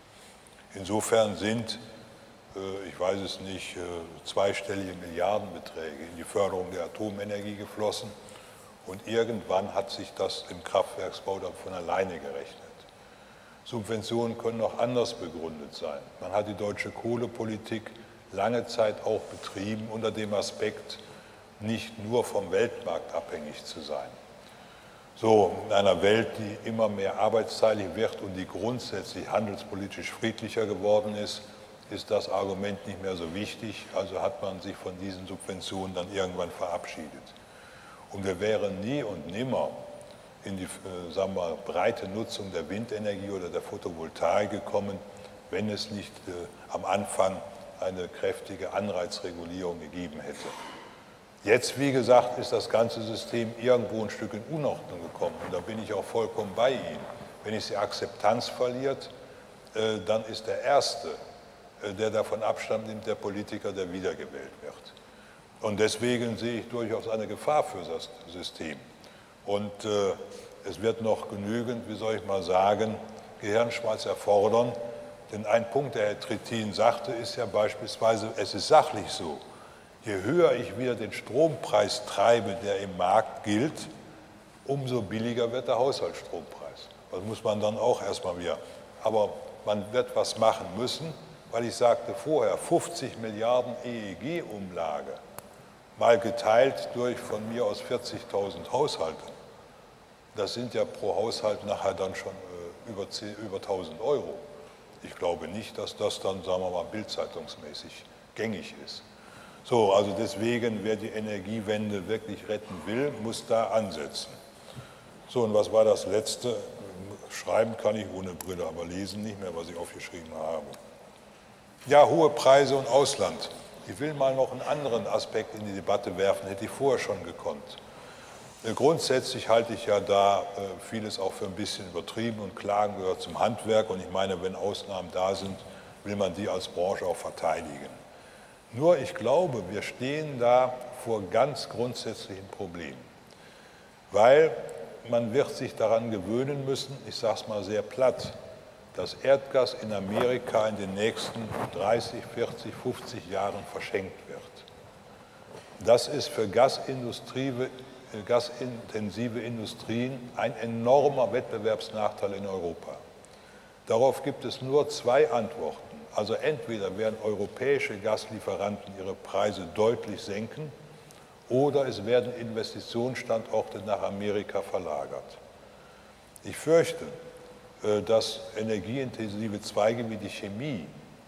Insofern sind, ich weiß es nicht, zweistellige Milliardenbeträge in die Förderung der Atomenergie geflossen und irgendwann hat sich das im Kraftwerksbau dann von alleine gerechnet. Subventionen können auch anders begründet sein. Man hat die deutsche Kohlepolitik lange Zeit auch betrieben unter dem Aspekt, nicht nur vom Weltmarkt abhängig zu sein. So, in einer Welt, die immer mehr arbeitsteilig wird und die grundsätzlich handelspolitisch friedlicher geworden ist, ist das Argument nicht mehr so wichtig. Also hat man sich von diesen Subventionen dann irgendwann verabschiedet. Und wir wären nie und nimmer in die sagen wir, breite Nutzung der Windenergie oder der Photovoltaik gekommen, wenn es nicht am Anfang eine kräftige Anreizregulierung gegeben hätte. Jetzt, wie gesagt, ist das ganze System irgendwo ein Stück in Unordnung gekommen. Und da bin ich auch vollkommen bei Ihnen. Wenn es die Akzeptanz verliert, dann ist der Erste, der davon Abstand nimmt, der Politiker, der wiedergewählt wird. Und deswegen sehe ich durchaus eine Gefahr für das System. Und es wird noch genügend, wie soll ich mal sagen, Gehirnschmalz erfordern. Denn ein Punkt, der Herr Trittin sagte, ist ja beispielsweise, es ist sachlich so, je höher ich wieder den Strompreis treibe, der im Markt gilt, umso billiger wird der Haushaltsstrompreis. Das muss man dann auch erstmal wieder. Aber man wird was machen müssen, weil ich sagte vorher, 50 Milliarden EEG-Umlage, mal geteilt durch von mir aus 40.000 Haushalte. Das sind ja pro Haushalt nachher dann schon über 1.000 Euro. Ich glaube nicht, dass das dann, sagen wir mal, bildzeitungsmäßig gängig ist. So, also deswegen, wer die Energiewende wirklich retten will, muss da ansetzen. So, und was war das Letzte? Schreiben kann ich ohne Brille, aber lesen nicht mehr, was ich aufgeschrieben habe. Ja, hohe Preise und Ausland. Ich will mal noch einen anderen Aspekt in die Debatte werfen, hätte ich vorher schon gekonnt. Grundsätzlich halte ich ja da vieles auch für ein bisschen übertrieben und Klagen gehört zum Handwerk. Und ich meine, wenn Ausnahmen da sind, will man die als Branche auch verteidigen. Nur ich glaube, wir stehen da vor ganz grundsätzlichen Problemen, weil man wird sich daran gewöhnen müssen, ich sage es mal sehr platt, dass Erdgas in Amerika in den nächsten 30, 40, 50 Jahren verschenkt wird. Das ist für gasintensive Industrien ein enormer Wettbewerbsnachteil in Europa. Darauf gibt es nur zwei Antworten. Also entweder werden europäische Gaslieferanten ihre Preise deutlich senken oder es werden Investitionsstandorte nach Amerika verlagert. Ich fürchte, dass energieintensive Zweige wie die Chemie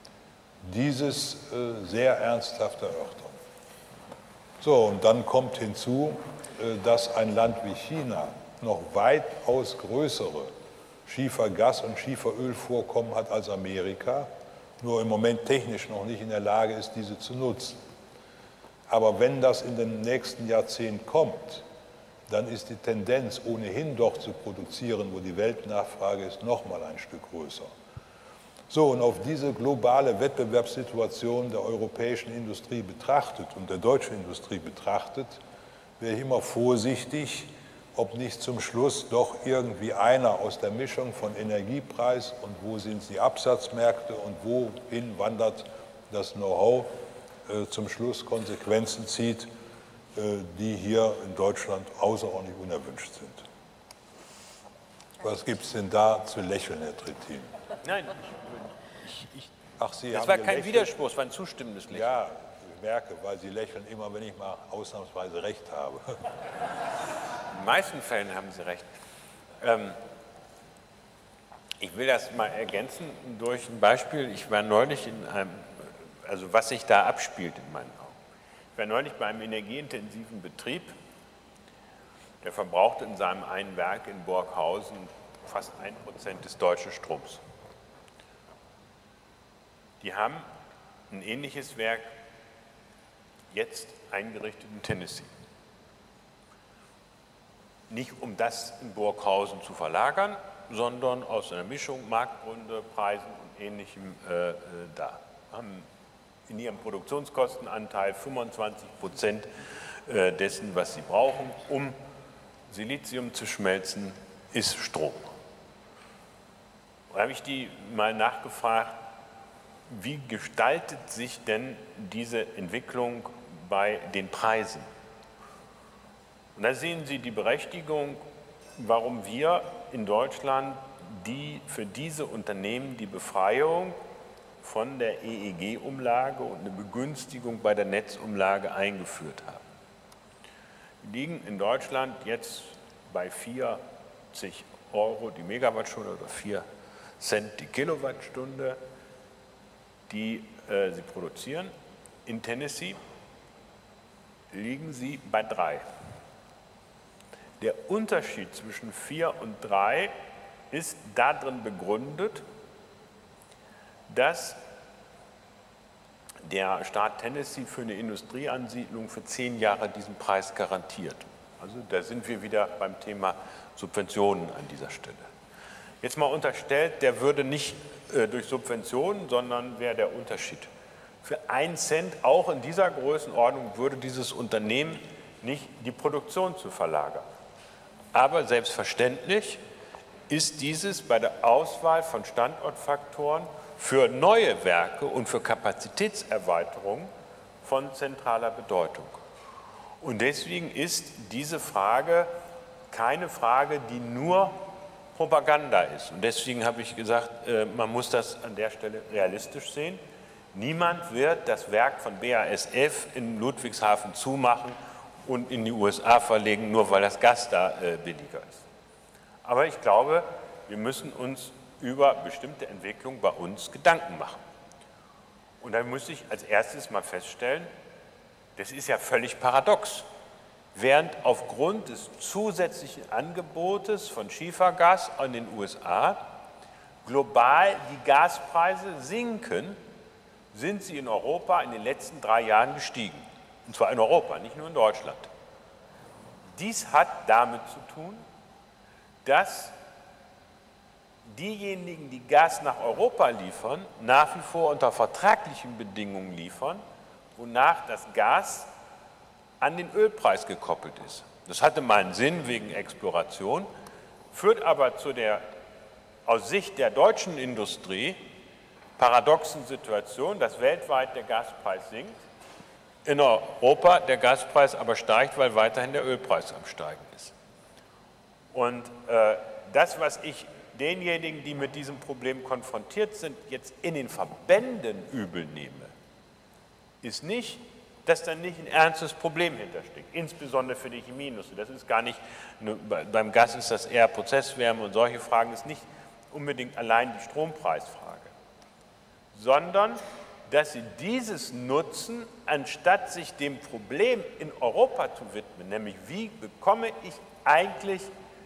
dieses sehr ernsthaft erörtern. So, und dann kommt hinzu, dass ein Land wie China noch weitaus größere Schiefergas- und Schieferölvorkommen hat als Amerika, nur im Moment technisch noch nicht in der Lage ist, diese zu nutzen. Aber wenn das in den nächsten Jahrzehnten kommt, dann ist die Tendenz, ohnehin dort zu produzieren, wo die Weltnachfrage ist, noch mal ein Stück größer. So, und auf diese globale Wettbewerbssituation der europäischen Industrie betrachtet und der deutschen Industrie betrachtet, wäre ich immer vorsichtig, ob nicht zum Schluss doch irgendwie einer aus der Mischung von Energiepreis und wo sind die Absatzmärkte und wohin wandert das Know-how, zum Schluss Konsequenzen zieht, die hier in Deutschland außerordentlich unerwünscht sind. Was gibt es denn da zu lächeln, Herr Trittin? Nein, Ach, Sie das haben war kein gelächelt. Widerspruch, es war ein zustimmendes Lächeln. Ja, ich merke, weil Sie lächeln immer, wenn ich mal ausnahmsweise recht habe. In den meisten Fällen haben Sie recht. Ich will das mal ergänzen durch ein Beispiel. Ich war neulich in einem, also was sich da abspielt in meinen Augen. Ich war neulich bei einem energieintensiven Betrieb, der verbrauchte in seinem einen Werk in Burghausen fast 1% des deutschen Stroms. Die haben ein ähnliches Werk jetzt eingerichtet in Tennessee. Nicht um das in Burghausen zu verlagern, sondern aus einer Mischung Marktgründe, Preisen und Ähnlichem da. Haben in ihrem Produktionskostenanteil 25% dessen, was sie brauchen, um Silizium zu schmelzen, ist Strom. Da habe ich die mal nachgefragt, wie gestaltet sich denn diese Entwicklung bei den Preisen? Und da sehen Sie die Berechtigung, warum wir in Deutschland für diese Unternehmen die Befreiung von der EEG-Umlage und eine Begünstigung bei der Netzumlage eingeführt haben. Wir liegen in Deutschland jetzt bei 40 € die Megawattstunde oder 4 Cent die Kilowattstunde, die sie produzieren. In Tennessee liegen sie bei 3. Der Unterschied zwischen 4 und 3 ist darin begründet, dass der Staat Tennessee für eine Industrieansiedlung für 10 Jahre diesen Preis garantiert. Also da sind wir wieder beim Thema Subventionen an dieser Stelle. Jetzt mal unterstellt, der würde nicht durch Subventionen, sondern wäre der Unterschied. Für 1 Cent, auch in dieser Größenordnung, würde dieses Unternehmen nicht die Produktion zu verlagern. Aber selbstverständlich ist dieses bei der Auswahl von Standortfaktoren für neue Werke und für Kapazitätserweiterungen von zentraler Bedeutung. Und deswegen ist diese Frage keine Frage, die nur Propaganda ist. Und deswegen habe ich gesagt, man muss das an der Stelle realistisch sehen. Niemand wird das Werk von BASF in Ludwigshafen zumachen und in die USA verlegen, nur weil das Gas da billiger ist. Aber ich glaube, wir müssen uns über bestimmte Entwicklungen bei uns Gedanken machen. Und dann muss ich als erstes mal feststellen, das ist ja völlig paradox. Während aufgrund des zusätzlichen Angebotes von Schiefergas in den USA global die Gaspreise sinken, sind sie in Europa in den letzten 3 Jahren gestiegen. Und zwar in Europa, nicht nur in Deutschland. Dies hat damit zu tun, dass diejenigen, die Gas nach Europa liefern, nach wie vor unter vertraglichen Bedingungen liefern, wonach das Gas an den Ölpreis gekoppelt ist. Das hatte mal einen Sinn wegen Exploration, führt aber zu der aus Sicht der deutschen Industrie paradoxen Situation, dass weltweit der Gaspreis sinkt, in Europa der Gaspreis aber steigt, weil weiterhin der Ölpreis am Steigen ist. Und das, was ich denjenigen, die mit diesem Problem konfrontiert sind, jetzt in den Verbänden übel nehme, ist nicht, dass da nicht ein ernstes Problem hintersteckt, insbesondere für die Chemieindustrie. Das ist gar nicht, beim Gas ist das eher Prozesswärme und solche Fragen, ist nicht unbedingt allein die Strompreisfrage, sondern dass sie dieses nutzen, anstatt sich dem Problem in Europa zu widmen, nämlich wie bekomme ich eigentlich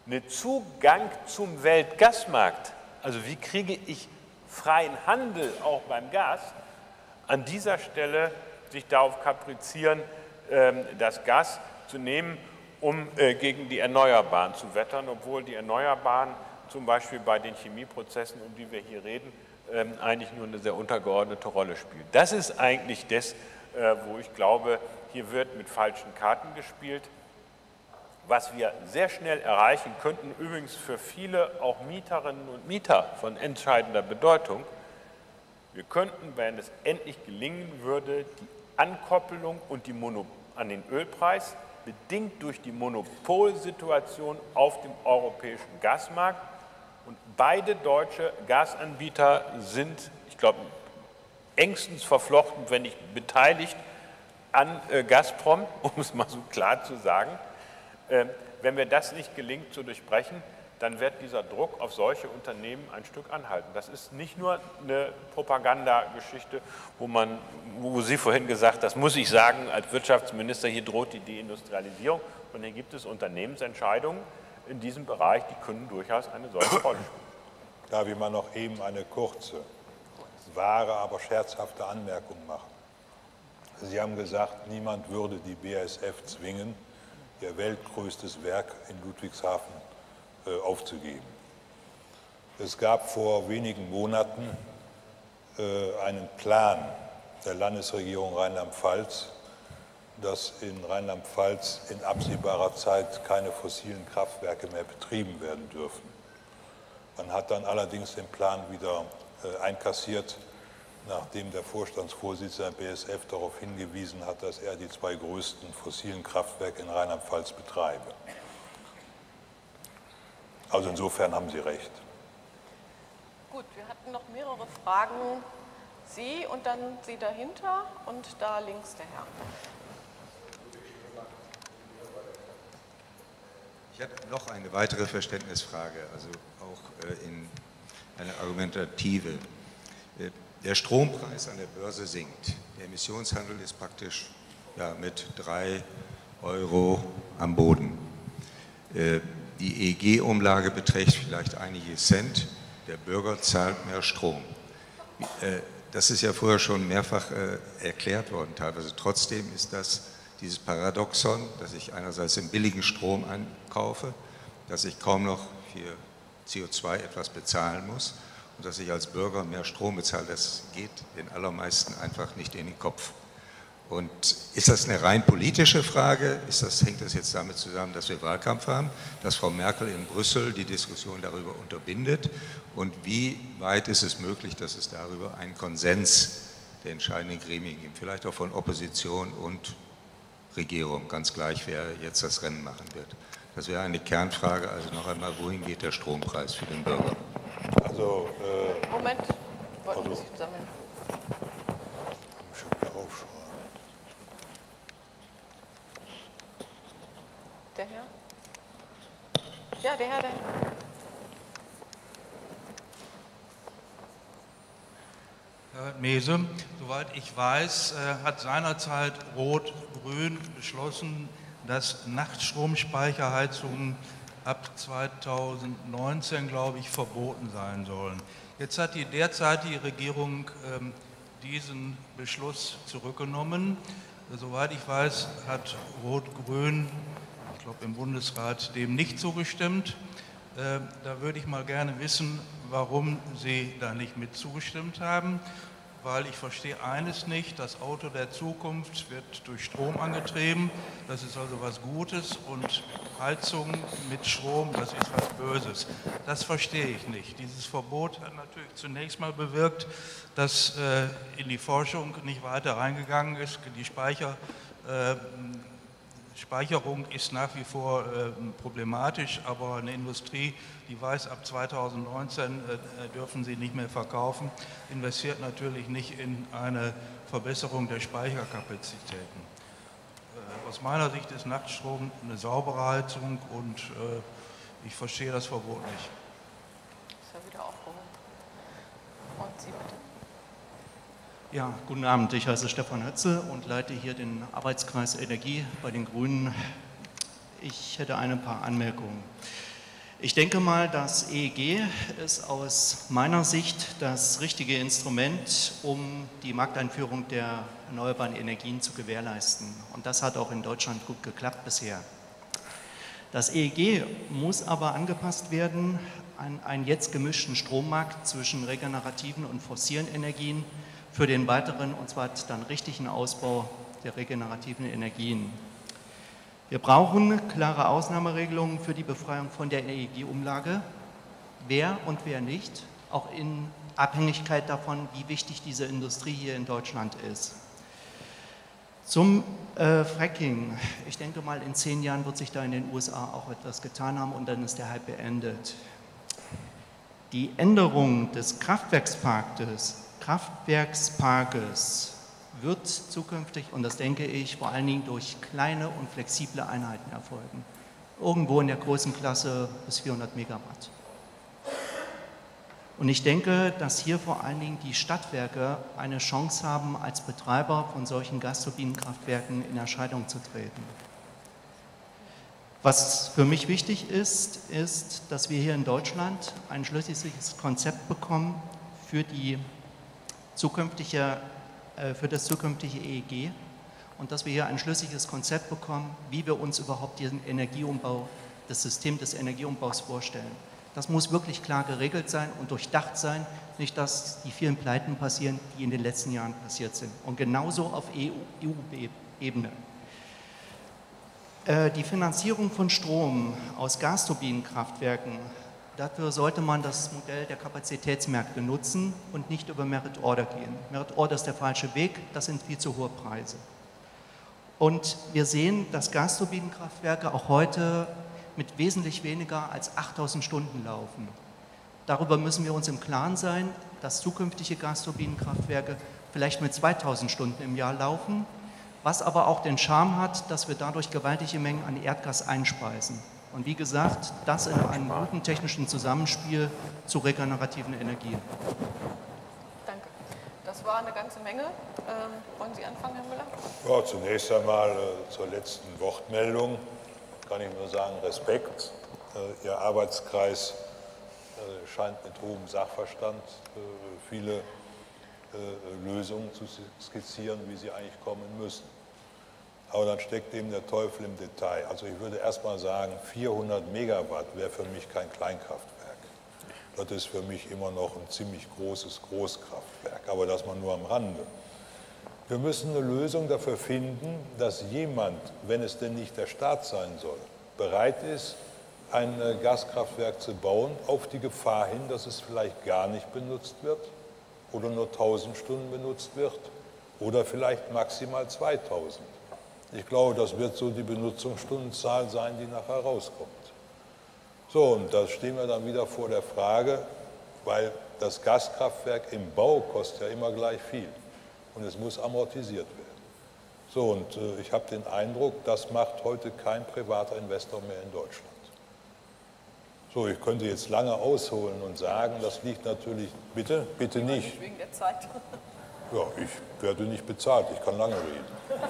einen Zugang zum Weltgasmarkt, also wie kriege ich freien Handel auch beim Gas, an dieser Stelle sich darauf kaprizieren, das Gas zu nehmen, um gegen die Erneuerbaren zu wettern, obwohl die Erneuerbaren zum Beispiel bei den Chemieprozessen, um die wir hier reden, eigentlich nur eine sehr untergeordnete Rolle spielen. Das ist eigentlich das, wo ich glaube, hier wird mit falschen Karten gespielt. Was wir sehr schnell erreichen könnten, übrigens für viele auch Mieterinnen und Mieter von entscheidender Bedeutung, wir könnten, wenn es endlich gelingen würde, die Ankoppelung und die an den Ölpreis, bedingt durch die Monopolsituation auf dem europäischen Gasmarkt, und beide deutsche Gasanbieter sind, ich glaube, engstens verflochten, wenn nicht beteiligt an Gazprom, um es mal so klar zu sagen. Wenn mir das nicht gelingt zu durchbrechen, dann wird dieser Druck auf solche Unternehmen ein Stück anhalten. Das ist nicht nur eine Propagandageschichte, wo Sie vorhin gesagt haben, das muss ich sagen als Wirtschaftsminister, hier droht die Deindustrialisierung, und hier gibt es Unternehmensentscheidungen in diesem Bereich, die können durchaus eine solche Rolle spielen. Darf ich mal noch eben eine kurze, wahre, aber scherzhafte Anmerkung machen. Sie haben gesagt, niemand würde die BASF zwingen, ihr weltgrößtes Werk in Ludwigshafen aufzugeben. Es gab vor wenigen Monaten einen Plan der Landesregierung Rheinland-Pfalz, dass in Rheinland-Pfalz in absehbarer Zeit keine fossilen Kraftwerke mehr betrieben werden dürfen. Man hat dann allerdings den Plan wieder einkassiert, nachdem der Vorstandsvorsitzende der BASF darauf hingewiesen hat, dass er die 2 größten fossilen Kraftwerke in Rheinland-Pfalz betreibe. Also insofern haben Sie recht. Gut, wir hatten noch mehrere Fragen. Sie und dann Sie dahinter und da links der Herr. Ich hätte noch eine weitere Verständnisfrage, also auch in eine argumentative. Der Strompreis an der Börse sinkt. Der Emissionshandel ist praktisch mit 3 € am Boden. Die EEG-Umlage beträgt vielleicht einige Cent. Der Bürger zahlt mehr Strom. Das ist ja vorher schon mehrfach erklärt worden teilweise. Trotzdem ist das dieses Paradoxon, dass ich einerseits den billigen Strom einkaufe, dass ich kaum noch für CO2 etwas bezahlen muss und dass ich als Bürger mehr Strom bezahle. Das geht den allermeisten einfach nicht in den Kopf. Und ist das eine rein politische Frage? Hängt das jetzt damit zusammen, dass wir Wahlkampf haben, dass Frau Merkel in Brüssel die Diskussion darüber unterbindet? Und wie weit ist es möglich, dass es darüber einen Konsens der entscheidenden Gremien gibt? Vielleicht auch von Opposition und Regierung, ganz gleich, wer jetzt das Rennen machen wird. Das wäre eine Kernfrage. Also noch einmal, wohin geht der Strompreis für den Bürger? Also, Moment, wollten Sie sammeln? Der Herr? Ja, der Herr. Herr Mese, soweit ich weiß, hat seinerzeit Rot-Grün beschlossen, dass Nachtstromspeicherheizungen ab 2019, glaube ich, verboten sein sollen. Jetzt hat die derzeitige Regierung diesen Beschluss zurückgenommen. Soweit ich weiß, hat Rot-Grün, ich glaube im Bundesrat, dem nicht zugestimmt. Da würde ich mal gerne wissen, warum Sie da nicht mit zugestimmt haben, weil ich verstehe eines nicht, das Auto der Zukunft wird durch Strom angetrieben, das ist also was Gutes, und Heizung mit Strom, das ist was Böses. Das verstehe ich nicht. Dieses Verbot hat natürlich zunächst mal bewirkt, dass in die Forschung nicht weiter reingegangen ist. Die Speicherung ist nach wie vor problematisch, aber eine Industrie, die weiß, ab 2019 dürfen sie nicht mehr verkaufen, investiert natürlich nicht in eine Verbesserung der Speicherkapazitäten. Aus meiner Sicht ist Nachtstrom eine saubere Heizung und ich verstehe das Verbot nicht. Ist ja wieder aufgehoben. Und Sie bitte. Ja, guten Abend. Ich heiße Stefan Hötze und leite hier den Arbeitskreis Energie bei den Grünen. Ich hätte ein paar Anmerkungen. Ich denke mal, das EEG ist aus meiner Sicht das richtige Instrument, um die Markteinführung der erneuerbaren Energien zu gewährleisten. Und das hat auch in Deutschland gut geklappt bisher. Das EEG muss aber angepasst werden an einen jetzt gemischten Strommarkt zwischen regenerativen und fossilen Energien für den weiteren, und zwar dann richtigen Ausbau der regenerativen Energien. Wir brauchen klare Ausnahmeregelungen für die Befreiung von der EEG-Umlage, wer und wer nicht, auch in Abhängigkeit davon, wie wichtig diese Industrie hier in Deutschland ist. Zum Fracking. Ich denke mal, in 10 Jahren wird sich da in den USA auch etwas getan haben und dann ist der Hype beendet. Die Änderung des Kraftwerksparkes wird zukünftig, und das denke ich, vor allen Dingen durch kleine und flexible Einheiten erfolgen. Irgendwo in der Größenklasse bis 400 Megawatt. Und ich denke, dass hier vor allen Dingen die Stadtwerke eine Chance haben, als Betreiber von solchen Gasturbinenkraftwerken in Erscheinung zu treten. Was für mich wichtig ist, ist, dass wir hier in Deutschland ein schlüssiges Konzept bekommen für das zukünftige EEG und dass wir hier ein schlüssiges Konzept bekommen, wie wir uns überhaupt diesen Energieumbau, das System des Energieumbaus vorstellen. Das muss wirklich klar geregelt sein und durchdacht sein, nicht dass die vielen Pleiten passieren, die in den letzten Jahren passiert sind. Und genauso auf EU-Ebene. Die Finanzierung von Strom aus Gasturbinenkraftwerken, dafür sollte man das Modell der Kapazitätsmärkte nutzen und nicht über Merit Order gehen. Merit Order ist der falsche Weg, das sind viel zu hohe Preise. Und wir sehen, dass Gasturbinenkraftwerke auch heute mit wesentlich weniger als 8000 Stunden laufen. Darüber müssen wir uns im Klaren sein, dass zukünftige Gasturbinenkraftwerke vielleicht mit 2000 Stunden im Jahr laufen, was aber auch den Charme hat, dass wir dadurch gewaltige Mengen an Erdgas einspeisen. Und wie gesagt, das in einem guten technischen Zusammenspiel zu regenerativen Energien. Danke. Das war eine ganze Menge. Wollen Sie anfangen, Herr Müller? Ja, zunächst einmal zur letzten Wortmeldung kann ich nur sagen, Respekt. Ihr Arbeitskreis scheint mit hohem Sachverstand viele Lösungen zu skizzieren, wie sie eigentlich kommen müssen. Aber dann steckt eben der Teufel im Detail. Also ich würde erst mal sagen, 400 Megawatt wäre für mich kein Kleinkraftwerk. Das ist für mich immer noch ein ziemlich großes Großkraftwerk, aber das mal nur am Rande. Wir müssen eine Lösung dafür finden, dass jemand, wenn es denn nicht der Staat sein soll, bereit ist, ein Gaskraftwerk zu bauen, auf die Gefahr hin, dass es vielleicht gar nicht benutzt wird oder nur 1000 Stunden benutzt wird oder vielleicht maximal 2000. Ich glaube, das wird so die Benutzungsstundenzahl sein, die nachher rauskommt. So, und da stehen wir dann wieder vor der Frage, weil das Gaskraftwerk im Bau kostet ja immer gleich viel und es muss amortisiert werden. So, und ich habe den Eindruck, das macht heute kein privater Investor mehr in Deutschland. So, ich könnte jetzt lange ausholen und sagen, das liegt natürlich, bitte nicht. Wegen der Zeit. Ja, ich werde nicht bezahlt, ich kann lange reden.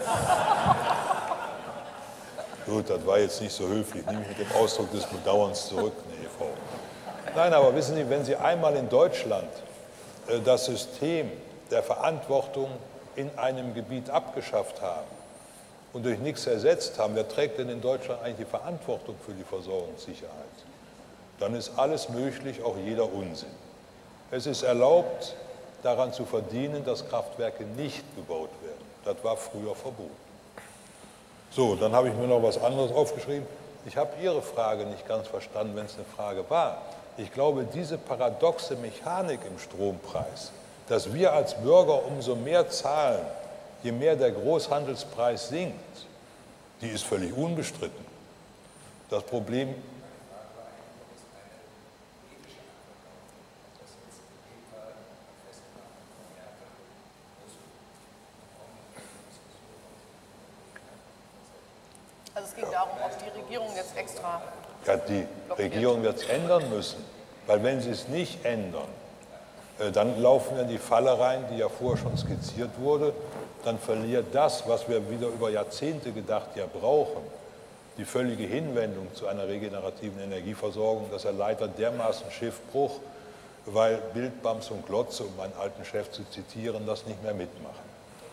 Gut, das war jetzt nicht so höflich, nehme ich mit dem Ausdruck des Bedauerns zurück, nee, Frau. Nein, aber wissen Sie, wenn Sie einmal in Deutschland das System der Verantwortung in einem Gebiet abgeschafft haben und durch nichts ersetzt haben, wer trägt denn in Deutschland eigentlich die Verantwortung für die Versorgungssicherheit? Dann ist alles möglich, auch jeder Unsinn. Es ist erlaubt, daran zu verdienen, dass Kraftwerke nicht gebaut werden. Das war früher verboten. So, dann habe ich mir noch was anderes aufgeschrieben. Ich habe Ihre Frage nicht ganz verstanden, wenn es eine Frage war. Ich glaube, diese paradoxe Mechanik im Strompreis, dass wir als Bürger umso mehr zahlen, je mehr der Großhandelspreis sinkt, die ist völlig unbestritten. Das Problem Also es ging darum, ob die Regierung jetzt extra... Ja, die Regierung wird es ändern müssen, weil wenn sie es nicht ändern, dann laufen wir in die Falle rein, die ja vorher schon skizziert wurde, dann verliert das, was wir wieder über Jahrzehnte gedacht ja brauchen, die völlige Hinwendung zu einer regenerativen Energieversorgung, das erleichtert dermaßen Schiffbruch, weil Bildbams und Glotze, um meinen alten Chef zu zitieren, das nicht mehr mitmachen.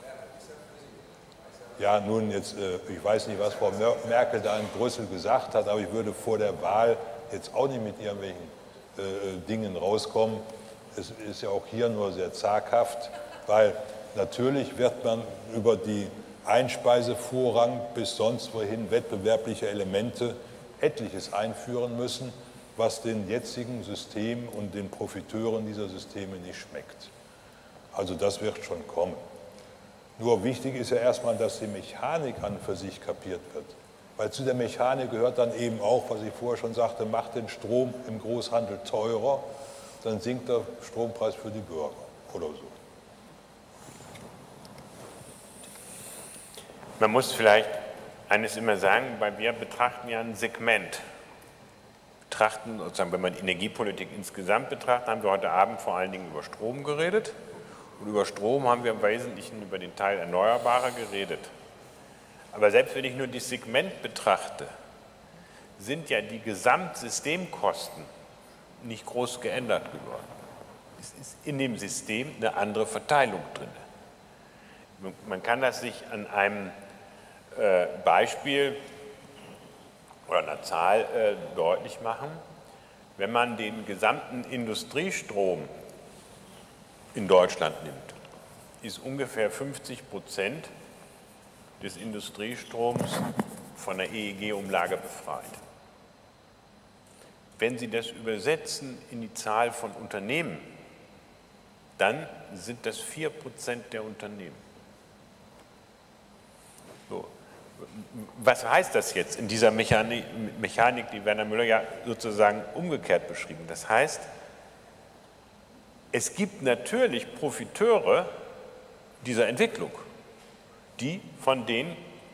Ja, nun jetzt, ich weiß nicht, was Frau Merkel da in Brüssel gesagt hat, aber ich würde vor der Wahl jetzt auch nicht mit irgendwelchen Dingen rauskommen. Es ist ja auch hier nur sehr zaghaft, weil natürlich wird man über die Einspeisevorrang bis sonst wohin wettbewerbliche Elemente etliches einführen müssen, was den jetzigen Systemen und den Profiteuren dieser Systeme nicht schmeckt. Also das wird schon kommen. Nur wichtig ist ja erstmal, dass die Mechanik an und für sich kapiert wird. Weil zu der Mechanik gehört dann eben auch, was ich vorher schon sagte, macht den Strom im Großhandel teurer, dann sinkt der Strompreis für die Bürger oder so. Man muss vielleicht eines immer sagen, weil wir betrachten ja ein Segment. Betrachten, sozusagen, wenn man Energiepolitik insgesamt betrachtet, haben wir heute Abend vor allen Dingen über Strom geredet. Und über Strom haben wir im Wesentlichen über den Teil Erneuerbarer geredet. Aber selbst wenn ich nur das Segment betrachte, sind ja die Gesamtsystemkosten nicht groß geändert geworden. Es ist in dem System eine andere Verteilung drin. Man kann das sich an einem Beispiel oder einer Zahl deutlich machen. Wenn man den gesamten Industriestrom in Deutschland nimmt, ist ungefähr 50% des Industriestroms von der EEG-Umlage befreit. Wenn Sie das übersetzen in die Zahl von Unternehmen, dann sind das 4% der Unternehmen. So. Was heißt das jetzt in dieser Mechanik, die Werner Müller ja sozusagen umgekehrt beschrieben? Das heißt, es gibt natürlich Profiteure dieser Entwicklung, die von den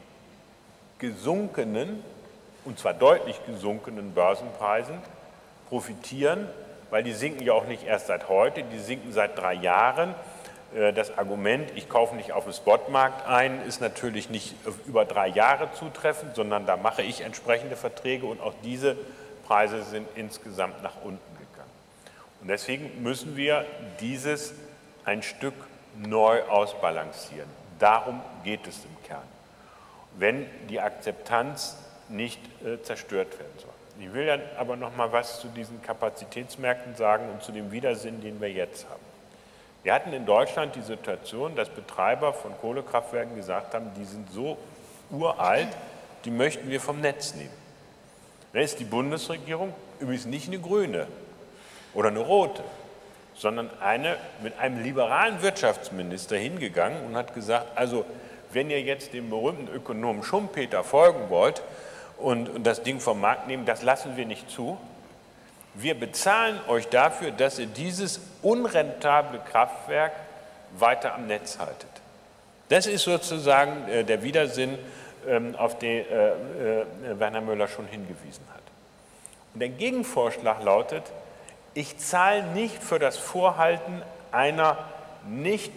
gesunkenen, und zwar deutlich gesunkenen Börsenpreisen profitieren, weil die sinken ja auch nicht erst seit heute, die sinken seit 3 Jahren. Das Argument, ich kaufe nicht auf dem Spotmarkt ein, ist natürlich nicht über 3 Jahre zutreffend, sondern da mache ich entsprechende Verträge und auch diese Preise sind insgesamt nach unten gegangen. Und deswegen müssen wir dieses ein Stück neu ausbalancieren. Darum geht es im Kern, wenn die Akzeptanz nicht zerstört werden soll. Ich will dann aber noch mal was zu diesen Kapazitätsmärkten sagen und zu dem Widersinn, den wir jetzt haben. Wir hatten in Deutschland die Situation, dass Betreiber von Kohlekraftwerken gesagt haben, die sind so uralt, die möchten wir vom Netz nehmen. Dann ist die Bundesregierung übrigens nicht eine grüne oder eine rote, sondern eine mit einem liberalen Wirtschaftsminister hingegangen und hat gesagt, also wenn ihr jetzt dem berühmten Ökonomen Schumpeter folgen wollt und das Ding vom Markt nehmen, das lassen wir nicht zu. Wir bezahlen euch dafür, dass ihr dieses unrentable Kraftwerk weiter am Netz haltet. Das ist sozusagen der Widersinn, auf den Werner Müller schon hingewiesen hat. Und der Gegenvorschlag lautet, ich zahle nicht für das Vorhalten einer nicht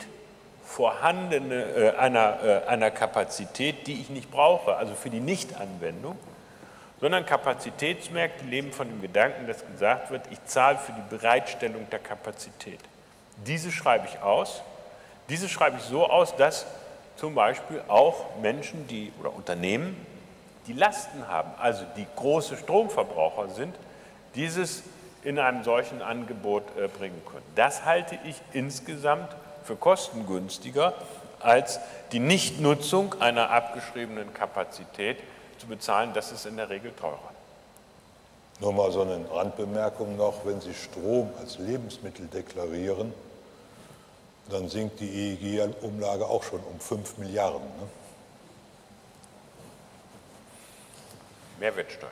vorhandenen, einer Kapazität, die ich nicht brauche, also für die Nichtanwendung, sondern Kapazitätsmärkte leben von dem Gedanken, dass gesagt wird, ich zahle für die Bereitstellung der Kapazität. Diese schreibe ich aus. Diese schreibe ich so aus, dass zum Beispiel auch Menschen oder Unternehmen, die Lasten haben, also die große Stromverbraucher sind, dieses in einem solchen Angebot bringen können. Das halte ich insgesamt für kostengünstiger als die Nichtnutzung einer abgeschriebenen Kapazität zu bezahlen. Das ist in der Regel teurer. Nur mal so eine Randbemerkung noch, wenn Sie Strom als Lebensmittel deklarieren, dann sinkt die EEG-Umlage auch schon um 5 Milliarden. Ne? Mehrwertsteuer.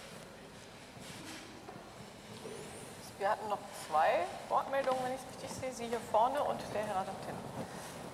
Wir hatten noch 2 Wortmeldungen, wenn ich es richtig sehe. Sie hier vorne und der Herr dort hinten.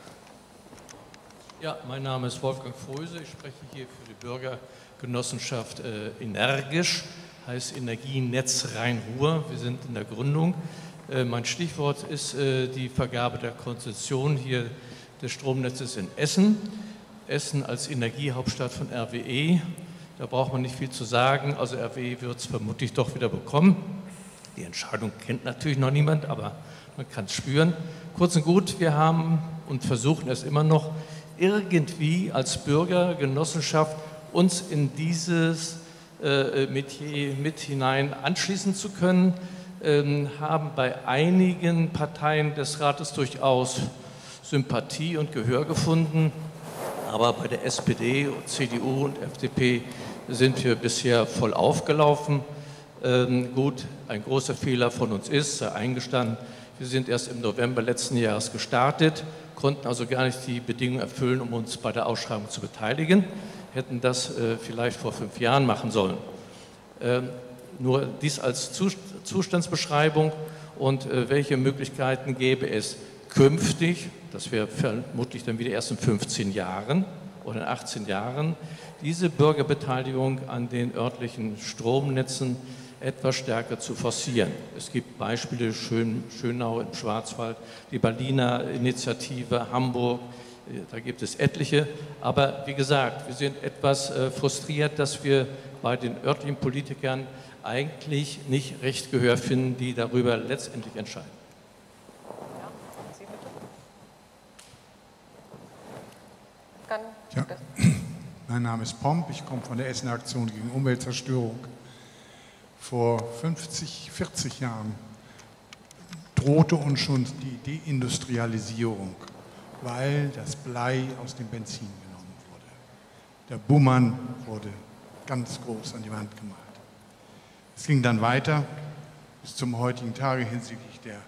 Ja, mein Name ist Wolfgang Fröse. Ich spreche hier für die Bürgergenossenschaft Energisch, heißt Energienetz Rhein-Ruhr. Wir sind in der Gründung. Mein Stichwort ist die Vergabe der Konzession hier des Stromnetzes in Essen. Essen als Energiehauptstadt von RWE. Da braucht man nicht viel zu sagen. Also RWE wird es vermutlich doch wieder bekommen. Die Entscheidung kennt natürlich noch niemand, aber man kann es spüren. Kurz und gut, wir haben und versuchen es immer noch, irgendwie als Bürgergenossenschaft uns in dieses Metier mit hinein anschließen zu können, haben bei einigen Parteien des Rates durchaus Sympathie und Gehör gefunden, aber bei der SPD, CDU und FDP sind wir bisher voll aufgelaufen. Gut, ein großer Fehler von uns ist, sei eingestanden, wir sind erst im November letzten Jahres gestartet, konnten also gar nicht die Bedingungen erfüllen, um uns bei der Ausschreibung zu beteiligen, hätten das vielleicht vor 5 Jahren machen sollen. Nur dies als Zustandsbeschreibung und welche Möglichkeiten gäbe es künftig, das wäre vermutlich dann wieder erst in 15 Jahren oder in 18 Jahren, diese Bürgerbeteiligung an den örtlichen Stromnetzen etwas stärker zu forcieren. Es gibt Beispiele, Schönau im Schwarzwald, die Berliner Initiative, Hamburg, da gibt es etliche. Aber wie gesagt, wir sind etwas frustriert, dass wir bei den örtlichen Politikern eigentlich nicht recht Gehör finden, die darüber letztendlich entscheiden. Ja. Mein Name ist Pomp, ich komme von der Essener Aktion gegen Umweltzerstörung. Vor 50, 40 Jahren drohte uns schon die Deindustrialisierung, weil das Blei aus dem Benzin genommen wurde. Der Buhmann wurde ganz groß an die Wand gemalt. Es ging dann weiter bis zum heutigen Tage hinsichtlich der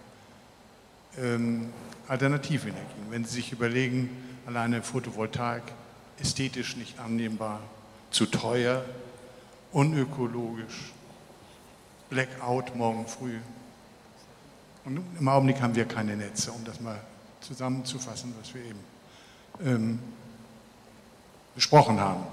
Alternativenergien. Wenn Sie sich überlegen, alleine Photovoltaik, ästhetisch nicht annehmbar, zu teuer, unökologisch, Blackout morgen früh. Und im Augenblick haben wir keine Netze, um das mal zusammenzufassen, was wir eben besprochen haben.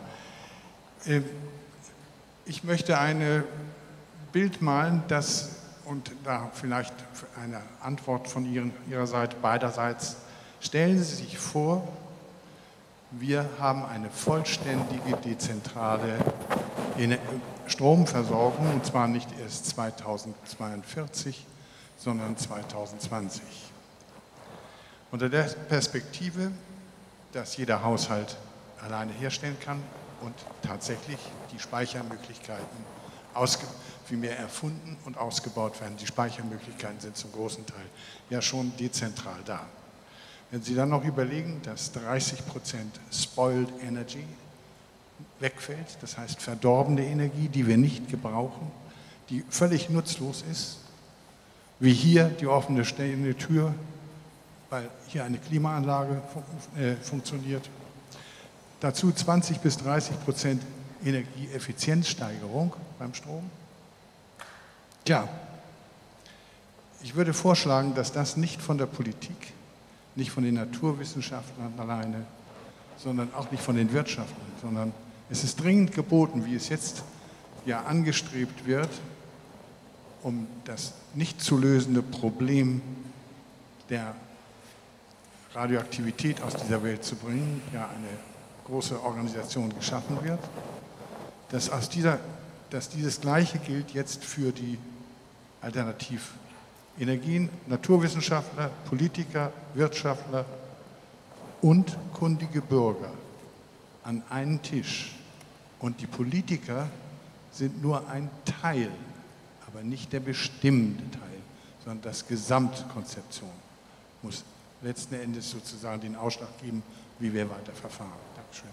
Ich möchte ein Bild malen, das, und da vielleicht eine Antwort von Ihrer Seite, beiderseits. Stellen Sie sich vor, wir haben eine vollständige, dezentrale Stromversorgung, und zwar nicht erst 2042, sondern 2020. Unter der Perspektive, dass jeder Haushalt alleine herstellen kann und tatsächlich die Speichermöglichkeiten vielmehr erfunden und ausgebaut werden. Die Speichermöglichkeiten sind zum großen Teil ja schon dezentral da. Wenn Sie dann noch überlegen, dass 30% Spoiled Energy wegfällt, das heißt verdorbene Energie, die wir nicht gebrauchen, die völlig nutzlos ist, wie hier die offene stehende Tür, weil hier eine Klimaanlage funktioniert. Dazu 20 bis 30% Energieeffizienzsteigerung beim Strom. Tja, ich würde vorschlagen, dass das nicht von der Politik, nicht von den Naturwissenschaftlern alleine, sondern auch nicht von den Wirtschaftlern, sondern es ist dringend geboten, wie es jetzt ja angestrebt wird, um das nicht zu lösende Problem der Radioaktivität aus dieser Welt zu bringen, ja eine große Organisation geschaffen wird, dass dieses Gleiche gilt jetzt für die Alternativenergien, Naturwissenschaftler, Politiker, Wirtschaftler und kundige Bürger an einen Tisch. Und die Politiker sind nur ein Teil, aber nicht der bestimmende Teil, sondern das Gesamtkonzeption muss letzten Endes sozusagen den Ausschlag geben, wie wir weiter verfahren. Dankeschön.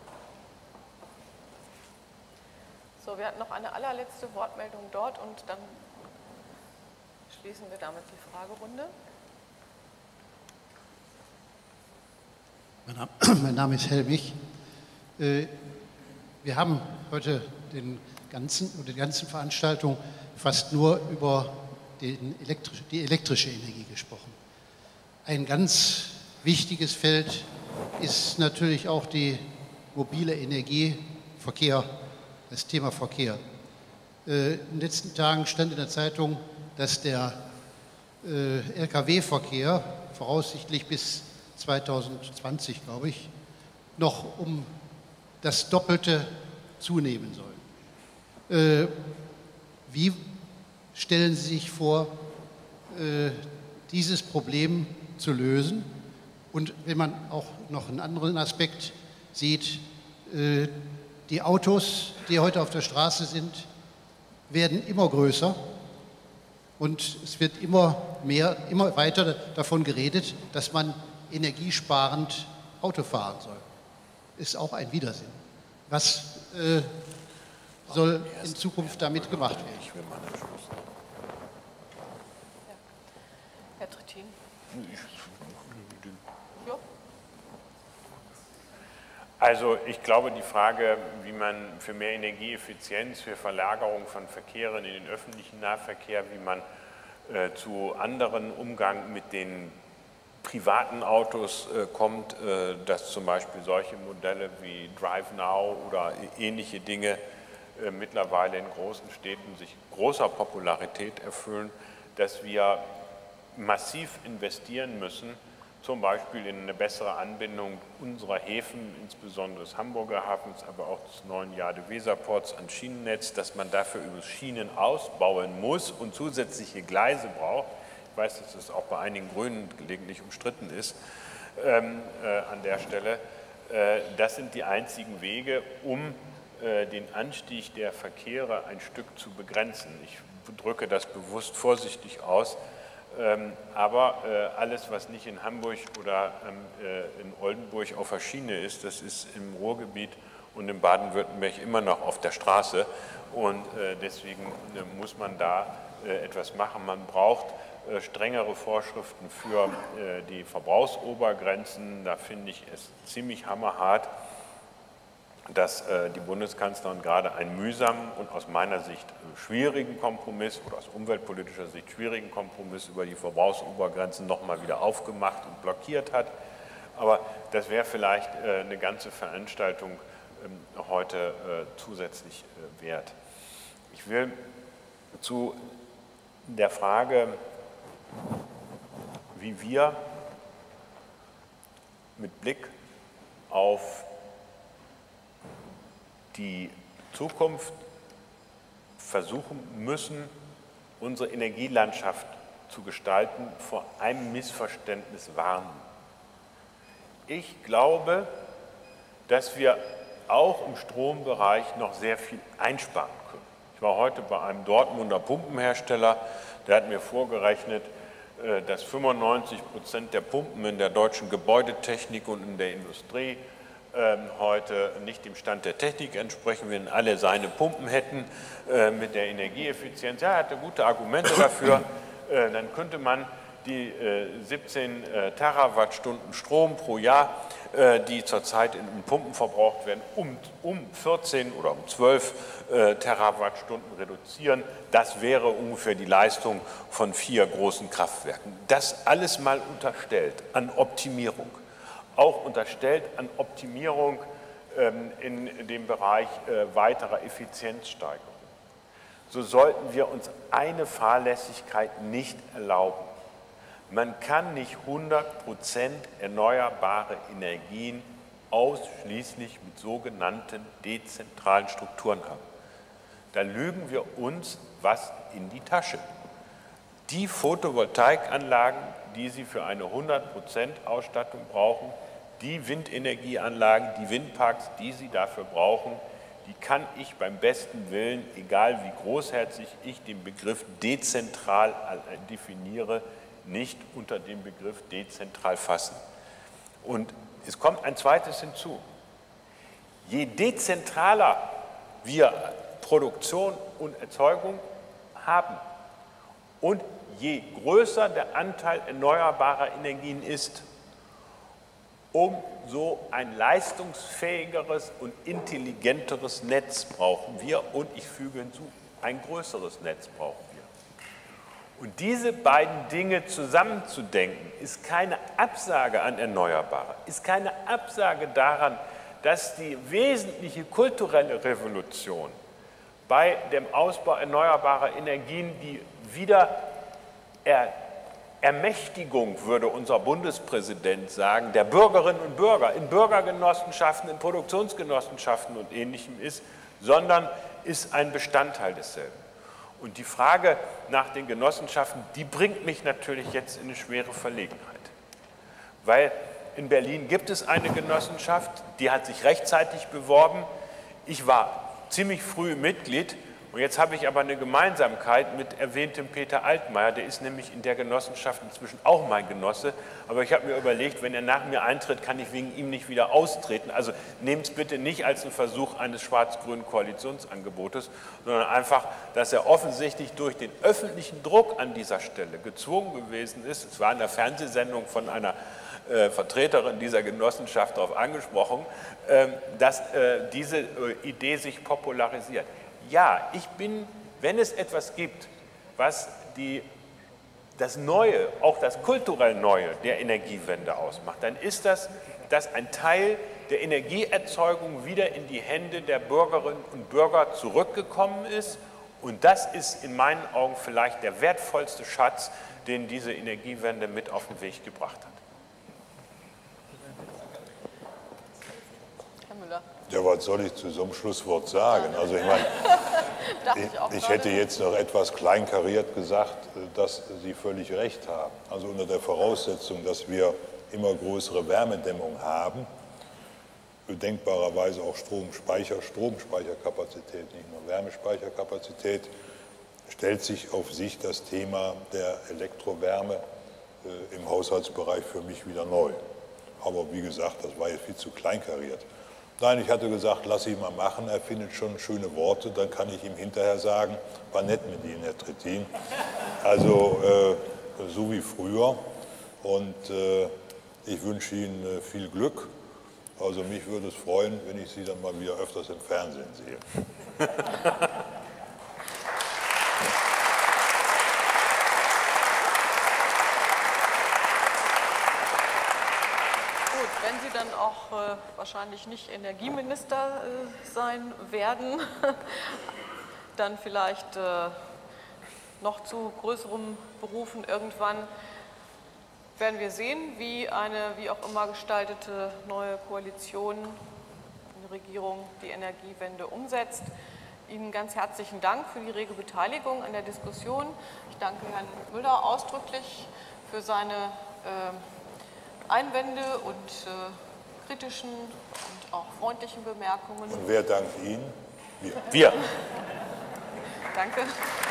So, wir hatten noch eine allerletzte Wortmeldung dort und dann schließen wir damit die Fragerunde. Mein Name ist Helmich. Wir haben heute die ganze Veranstaltung fast nur über die elektrische Energie gesprochen. Ein ganz wichtiges Feld ist natürlich auch die mobile Energie, Verkehr, das Thema Verkehr. In den letzten Tagen stand in der Zeitung, dass der Lkw-Verkehr voraussichtlich bis 2020, glaube ich, noch um das Doppelte zunehmen sollen. Wie stellen Sie sich vor, dieses Problem zu lösen? Und wenn man auch noch einen anderen Aspekt sieht, die Autos, die heute auf der Straße sind, werden immer größer und es wird immer weiter davon geredet, dass man energiesparend Auto fahren soll. Ist auch ein Widersinn. Was soll in Zukunft damit gemacht werden? Herr Trittin. Also ich glaube, die Frage, wie man für mehr Energieeffizienz, für Verlagerung von Verkehren in den öffentlichen Nahverkehr, wie man zu anderen Umgang mit den privaten Autos kommt, dass zum Beispiel solche Modelle wie Drive Now oder ähnliche Dinge mittlerweile in großen Städten sich großer Popularität erfüllen, dass wir massiv investieren müssen, zum Beispiel in eine bessere Anbindung unserer Häfen, insbesondere des Hamburger Hafens, aber auch des neuen Jade-Weser-Ports an Schienennetz, dass man dafür über Schienen ausbauen muss und zusätzliche Gleise braucht. Ich weiß, dass das auch bei einigen Grünen gelegentlich umstritten ist an der Stelle. Das sind die einzigen Wege, um den Anstieg der Verkehre ein Stück zu begrenzen. Ich drücke das bewusst vorsichtig aus. Aber alles, was nicht in Hamburg oder in Oldenburg auf der Schiene ist, das ist im Ruhrgebiet und in Baden-Württemberg immer noch auf der Straße. Und deswegen muss man da etwas machen. Man braucht strengere Vorschriften für die Verbrauchsobergrenzen. Da finde ich es ziemlich hammerhart, dass die Bundeskanzlerin gerade einen mühsamen und aus meiner Sicht schwierigen Kompromiss oder aus umweltpolitischer Sicht schwierigen Kompromiss über die Verbrauchsobergrenzen nochmal wieder aufgemacht und blockiert hat. Aber das wäre vielleicht eine ganze Veranstaltung heute zusätzlich wert. Ich will zu der Frage, wie wir mit Blick auf die Zukunft versuchen müssen, unsere Energielandschaft zu gestalten, vor einem Missverständnis warnen. Ich glaube, dass wir auch im Strombereich noch sehr viel einsparen können. Ich war heute bei einem Dortmunder Pumpenhersteller, der hat mir vorgerechnet, dass 95% der Pumpen in der deutschen Gebäudetechnik und in der Industrie heute nicht dem Stand der Technik entsprechen, wenn alle seine Pumpen hätten mit der Energieeffizienz. Ja, er hatte gute Argumente dafür. Dann könnte man die 17 Terawattstunden Strom pro Jahr, die zurzeit in Pumpen verbraucht werden, um 14 oder um 12 Terawattstunden reduzieren. Das wäre ungefähr die Leistung von 4 großen Kraftwerken. Das alles mal unterstellt an Optimierung. Auch unterstellt an Optimierung in dem Bereich weiterer Effizienzsteigerung. So sollten wir uns eine Fahrlässigkeit nicht erlauben. Man kann nicht 100% erneuerbare Energien ausschließlich mit sogenannten dezentralen Strukturen haben. Da lügen wir uns was in die Tasche. Die Photovoltaikanlagen, die Sie für eine 100% Ausstattung brauchen, die Windenergieanlagen, die Windparks, die Sie dafür brauchen, die kann ich beim besten Willen, egal wie großherzig ich den Begriff dezentral definiere, nicht unter dem Begriff dezentral fassen. Und es kommt ein zweites hinzu. Je dezentraler wir Produktion und Erzeugung haben und je größer der Anteil erneuerbarer Energien ist, umso ein leistungsfähigeres und intelligenteres Netz brauchen wir und ich füge hinzu, ein größeres Netz brauchen wir. Und diese beiden Dinge zusammenzudenken, ist keine Absage an Erneuerbare, ist keine Absage daran, dass die wesentliche kulturelle Revolution bei dem Ausbau erneuerbarer Energien die Ermächtigung, würde unser Bundespräsident sagen, der Bürgerinnen und Bürger in Bürgergenossenschaften, in Produktionsgenossenschaften und Ähnlichem ist, sondern ist ein Bestandteil desselben. Und die Frage nach den Genossenschaften, die bringt mich natürlich jetzt in eine schwere Verlegenheit. Weil in Berlin gibt es eine Genossenschaft, die hat sich rechtzeitig beworben. Ich war ziemlich früh Mitglied und jetzt habe ich aber eine Gemeinsamkeit mit erwähntem Peter Altmaier, der ist nämlich in der Genossenschaft inzwischen auch mein Genosse, aber ich habe mir überlegt, wenn er nach mir eintritt, kann ich wegen ihm nicht wieder austreten. Also nehmt es bitte nicht als einen Versuch eines schwarz-grünen Koalitionsangebotes, sondern einfach, dass er offensichtlich durch den öffentlichen Druck an dieser Stelle gezwungen gewesen ist, es war in der Fernsehsendung von einer Vertreterin dieser Genossenschaft darauf angesprochen, dass diese Idee sich popularisiert. Ja, ich bin, wenn es etwas gibt, was das Neue, auch das kulturell Neue der Energiewende ausmacht, dann ist das, dass ein Teil der Energieerzeugung wieder in die Hände der Bürgerinnen und Bürger zurückgekommen ist. Und das ist in meinen Augen vielleicht der wertvollste Schatz, den diese Energiewende mit auf den Weg gebracht hat. Ja, was soll ich zu so einem Schlusswort sagen? Also ich meine, ich hätte jetzt noch etwas kleinkariert gesagt, dass Sie völlig recht haben. Also unter der Voraussetzung, dass wir immer größere Wärmedämmung haben, denkbarerweise auch Stromspeicherkapazität, nicht nur Wärmespeicherkapazität, stellt sich auf sich das Thema der Elektrowärme im Haushaltsbereich für mich wieder neu. Aber wie gesagt, das war jetzt viel zu kleinkariert. Nein, ich hatte gesagt, lass ihn mal machen, er findet schon schöne Worte, dann kann ich ihm hinterher sagen, war nett mit Ihnen, Herr Trittin. Also so wie früher und ich wünsche Ihnen viel Glück. Also mich würde es freuen, wenn ich Sie dann mal wieder öfters im Fernsehen sehe. Wenn Sie dann auch wahrscheinlich nicht Energieminister sein werden, dann vielleicht noch zu größeren Berufen irgendwann, werden wir sehen, wie eine wie auch immer gestaltete neue Koalition, eine Regierung die Energiewende umsetzt. Ihnen ganz herzlichen Dank für die rege Beteiligung an der Diskussion. Ich danke Herrn Müller ausdrücklich für seine Einwände und kritischen und auch freundlichen Bemerkungen. Und wer dankt Ihnen? Wir. Danke.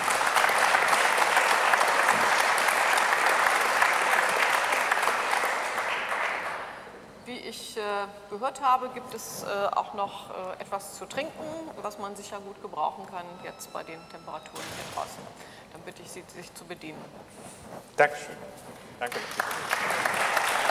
Wie ich gehört habe, gibt es auch noch etwas zu trinken, was man sicher gut gebrauchen kann jetzt bei den Temperaturen hier draußen. Dann bitte ich Sie, sich zu bedienen. Dankeschön. Danke.